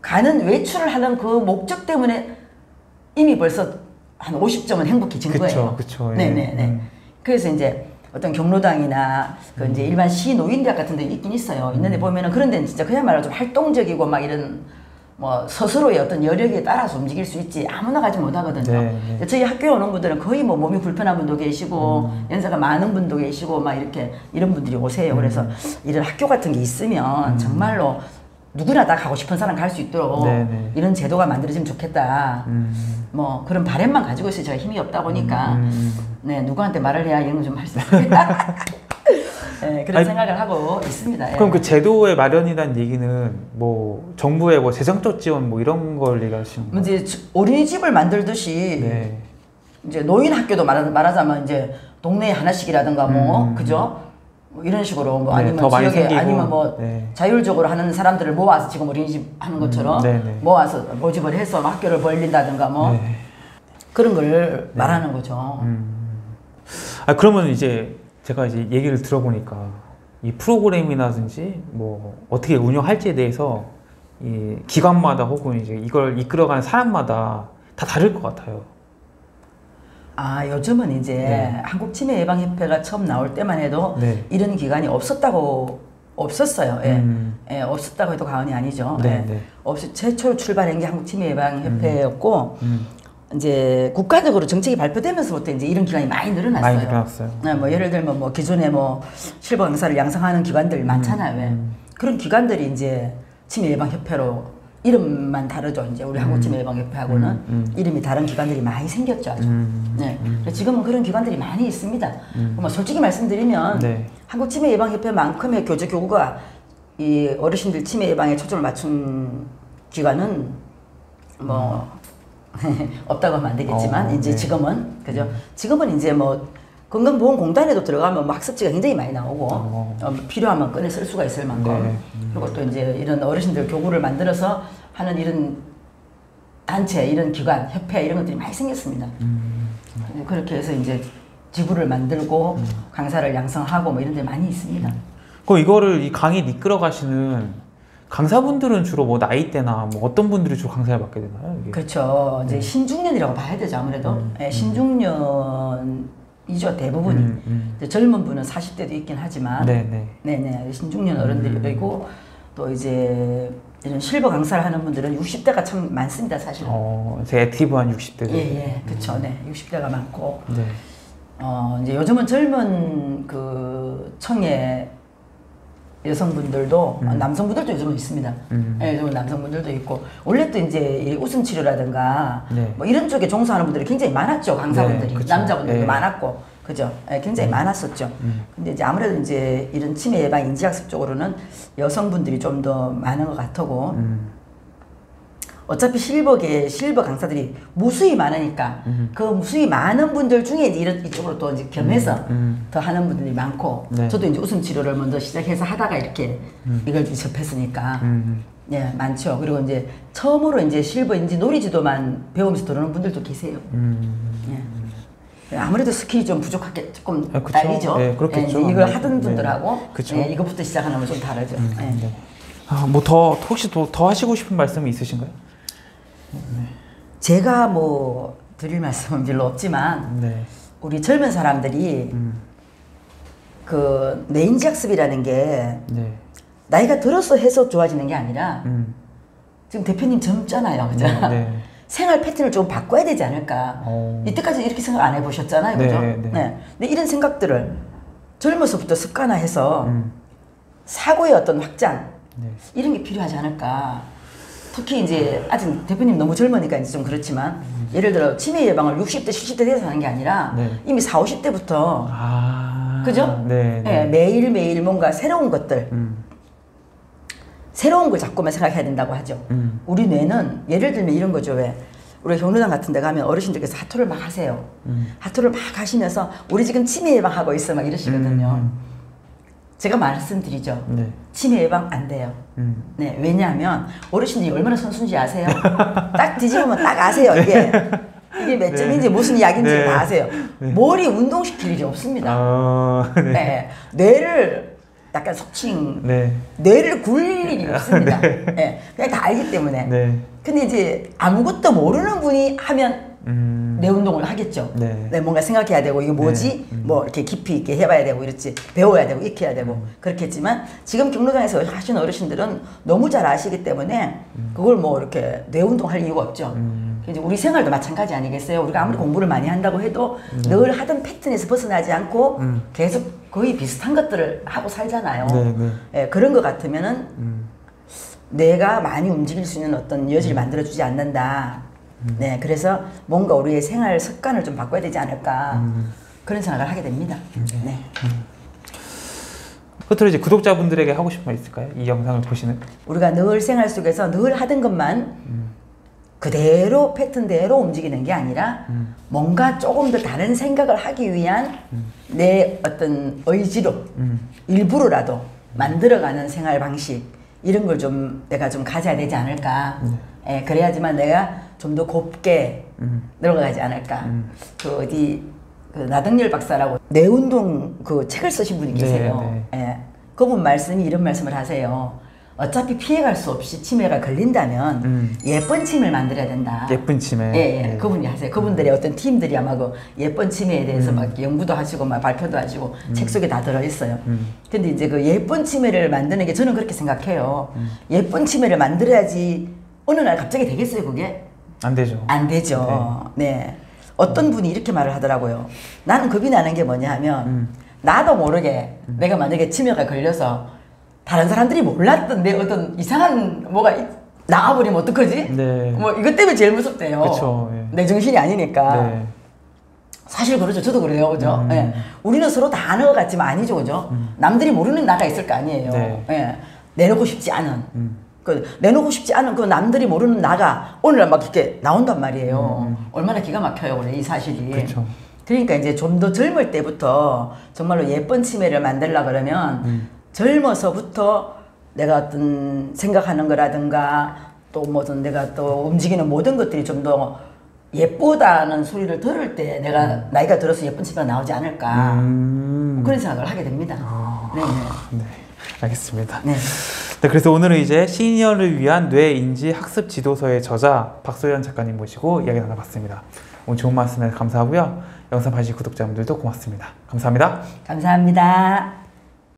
가는 외출을 하는 그 목적 때문에 이미 벌써 한 50점은 행복해진 거예요. 그쵸. 네네네. 그래서 이제 어떤 경로당이나 그 이제 일반 시노인대학 같은 데 있긴 있어요. 있는데 보면은 그런 데는 진짜 그야말로 좀 활동적이고 막 이런 뭐 스스로의 어떤 여력에 따라서 움직일 수 있지 아무나 가지 못하거든요. 저희 학교에 오는 분들은 거의 뭐 몸이 불편한 분도 계시고 연세가 많은 분도 계시고 막 이렇게 이런 분들이 오세요. 그래서 이런 학교 같은 게 있으면 정말로 누구나 다 가고 싶은 사람 갈 수 있도록 이런 제도가 만들어지면 좋겠다. 뭐 그런 바람만 가지고 있어요. 제가 힘이 없다 보니까 네 누구한테 말을 해야 이런 거 좀 할 수 있겠다. 네, 그런 생각을 하고 있습니다. 그럼 그 제도의 마련이라는 얘기는 뭐 정부의 뭐 재정적 지원 뭐 이런 걸 얘기하시는 거예요? 이제 어린이집을 만들듯이 이제 노인 학교도 말하자면 이제 동네에 하나씩이라든가 뭐 그죠? 뭐 이런 식으로 뭐 아니면 지역에 아니면 뭐 자율적으로 하는 사람들을 모아서 지금 어린이집 하는 것처럼 모아서 모집을 해서 학교를 벌린다든가 뭐 그런 걸 말하는 거죠. 그러면 이제 제가 이제 얘기를 들어보니까 이 프로그램이라든지 뭐 어떻게 운영할지에 대해서 이 기관마다 혹은 이제 이걸 이끌어가는 사람마다 다 다를 것 같아요. 요즘은 이제 한국치매예방협회가 처음 나올 때만 해도 이런 기관이 없었어요. 없었다고 해도 과언이 아니죠. 최초로 출발한 게 한국치매예방협회였고 이제 국가적으로 정책이 발표되면서부터 이제 이런 기관이 많이 늘어났어요. 뭐 예를 들면 뭐 기존에 뭐 실버 강사를 양성하는 기관들 많잖아요. 그런 기관들이 이제 치매예방협회로 이름만 다르죠. 이제 우리 한국치매예방협회하고는 이름이 다른 기관들이 많이 생겼죠. 아주. 지금은 그런 기관들이 많이 있습니다. 뭐 솔직히 말씀드리면 한국치매예방협회만큼의 교재 교구가 이 어르신들 치매 예방에 초점을 맞춘 기관은 뭐 없다고 하면 안 되겠지만 이제 지금은 그죠? 지금은 이제 뭐 건강보험공단에도 들어가면 뭐 학습지가 굉장히 많이 나오고 필요하면 꺼내 쓸 수가 있을 만큼 그리고 또 이제 이런 어르신들 교구를 만들어서 하는 이런 단체, 이런 기관, 협회 이런 것들이 많이 생겼습니다. 그렇게 해서 이제 지부를 만들고 강사를 양성하고 뭐 이런 데 많이 있습니다. 그럼 이거를 이 강의 이끌어 가시는 강사분들은 주로 뭐 나이대나 뭐 어떤 분들이 주로 강사를 받게 되나요? 이게? 그렇죠. 이제 신중년이라고 봐야 되죠, 아무래도. 신중년이죠, 대부분이. 젊은 분은 40대도 있긴 하지만. 신중년 어른들이고 또 이제 이런 실버 강사를 하는 분들은 60대가 참 많습니다, 사실은. 제 액티브한 60대들. 그렇죠. 60대가 많고. 이제 요즘은 젊은 그 청예 여성분들도 남성분들도 요즘은 있습니다. 요즘은 남성분들도 있고 원래 또 이제 웃음 치료라든가 뭐 이런 쪽에 종사하는 분들이 굉장히 많았죠. 강사분들이 남자분들도 많았고 그죠? 굉장히 많았었죠. 근데 이제 아무래도 이제 이런 치매 예방 인지학습 쪽으로는 여성분들이 좀 더 많은 것 같고 어차피 실버 강사들이 무수히 많으니까 그 무수히 많은 분들 중에 이제 이쪽으로 또 이제 겸해서 더 하는 분들이 많고 저도 이제 웃음 치료를 먼저 시작해서 하다가 이렇게 이걸 접했으니까 많죠. 그리고 이제 처음으로 이제 실버인지 놀이지도만 배우면서 들어오는 분들도 계세요. 아무래도 스킬이 좀 부족하게 조금 딸리죠. 그렇겠죠. 이걸 하던 분들하고 이것부터 시작하면 좀 다르죠. 뭐 혹시 더 하시고 싶은 말씀이 있으신가요? 제가 뭐 드릴 말씀은 별로 없지만 우리 젊은 사람들이 그 뇌인지학습이라는 게 나이가 들어서 해서 좋아지는 게 아니라 지금 대표님 젊잖아요, 그죠? 생활 패턴을 좀 바꿔야 되지 않을까. 이때까지 이렇게 생각 안 해보셨잖아요, 그죠? 근데 이런 생각들을 젊어서부터 습관화해서 사고의 어떤 확장 이런 게 필요하지 않을까. 특히 이제 아직 대표님 너무 젊으니까 이제 좀 그렇지만 예를 들어 치매 예방을 60대, 70대 돼서 하는 게 아니라 이미 40, 50대부터 그죠? 매일매일 뭔가 새로운 것들 새로운 걸 자꾸만 생각해야 된다고 하죠. 우리 뇌는 예를 들면 이런 거죠. 왜 우리 경로당 같은 데 가면 어르신들께서 하토를 막 하세요. 하토를 막 하시면서 우리 지금 치매 예방하고 있어 막 이러시거든요. 제가 말씀드리죠. 치매 예방 안 돼요. 왜냐하면 어르신들이 얼마나 선순지 아세요? 딱 뒤집으면 딱 아세요. 이게 몇 점인지 무슨 약인지 다 아세요. 머리 운동시킬 일이 없습니다. 뇌를 약간 속칭 네. 뇌를 굴릴 일이 없습니다. 네. 그냥 다 알기 때문에. 네. 근데 이제 아무것도 모르는 분이 하면 뇌 운동을 하겠죠. 네. 네, 뭔가 생각해야 되고 이게 뭐지? 뭐 이렇게 깊이 있게 해봐야 되고 이렇지 배워야 되고 익혀야 되고 그렇겠지만 지금 경로당에서 하시는 어르신들은 너무 잘 아시기 때문에 그걸 뭐 이렇게 뇌 운동할 이유가 없죠. 이제 우리 생활도 마찬가지 아니겠어요? 우리가 아무리 공부를 많이 한다고 해도 늘 하던 패턴에서 벗어나지 않고 계속 거의 비슷한 것들을 하고 살잖아요. 네, 네. 예, 그런 것 같으면은 내가 많이 움직일 수 있는 어떤 여지를 만들어주지 않는다. 네, 그래서 뭔가 우리의 생활 습관을 좀 바꿔야 되지 않을까 그런 생각을 하게 됩니다. 네. 끝으로 이제 구독자분들에게 하고 싶은 말 있을까요? 이 영상을 보시는. 우리가 늘 생활 속에서 늘 하던 것만 그대로 패턴대로 움직이는 게 아니라 뭔가 조금 더 다른 생각을 하기 위한 내 어떤 의지로 일부러라도 만들어가는 생활 방식 이런 걸 좀 내가 좀 가져야 되지 않을까. 예, 그래야지만 내가 좀 더 곱게 늘어가지 않을까. 그 어디 그 나덕열 박사라고 뇌운동 그 책을 쓰신 분이 계세요. 네, 네. 예, 그분 말씀이 이런 말씀을 하세요. 어차피 피해갈 수 없이 치매가 걸린다면 예쁜 치매를 만들어야 된다. 예쁜 치매. 예, 예. 네. 그분이 하세요. 그분들의 어떤 팀들이 아마 그 예쁜 치매에 대해서 막 연구도 하시고 막 발표도 하시고 책 속에 다 들어있어요. 근데 이제 그 예쁜 치매를 만드는 게 저는 그렇게 생각해요. 예쁜 치매를 만들어야지 어느 날 갑자기 되겠어요, 그게? 안 되죠. 안 되죠. 네. 어떤 분이 이렇게 말을 하더라고요. 나는 겁이 나는 게 뭐냐 하면 나도 모르게 내가 만약에 치매가 걸려서 다른 사람들이 몰랐던 내 어떤 이상한 뭐가 나와버리면 어떡하지? 네. 뭐 이것 때문에 제일 무섭대요. 그쵸, 예. 내 정신이 아니니까. 네. 사실 그렇죠. 저도 그래요. 그죠? 예. 우리는 서로 다 아는 것 같지만 아니죠. 그죠? 남들이 모르는 나가 있을 거 아니에요. 네. 예. 내놓고 싶지 않은. 그 내놓고 싶지 않은 그 남들이 모르는 나가 오늘날 막 이렇게 나온단 말이에요. 얼마나 기가 막혀요. 그래, 이 사실이. 그쵸. 그러니까 이제 좀 더 젊을 때부터 정말로 예쁜 치매를 만들려 그러면 젊어서부터 내가 어떤 생각하는 거라든가 또 뭐든 내가 또 움직이는 모든 것들이 좀 더 예쁘다는 소리를 들을 때 내가 나이가 들어서 예쁜 치매가 나오지 않을까 그런 생각을 하게 됩니다. 네네. 네. 알겠습니다. 네. 네, 그래서 오늘은 이제 시니어를 위한 뇌인지 학습 지도서의 저자 박소연 작가님 모시고 이야기 나눠봤습니다. 오늘 좋은 말씀에 감사하고요. 영상 봐주신 구독자분들도 고맙습니다. 감사합니다. 감사합니다.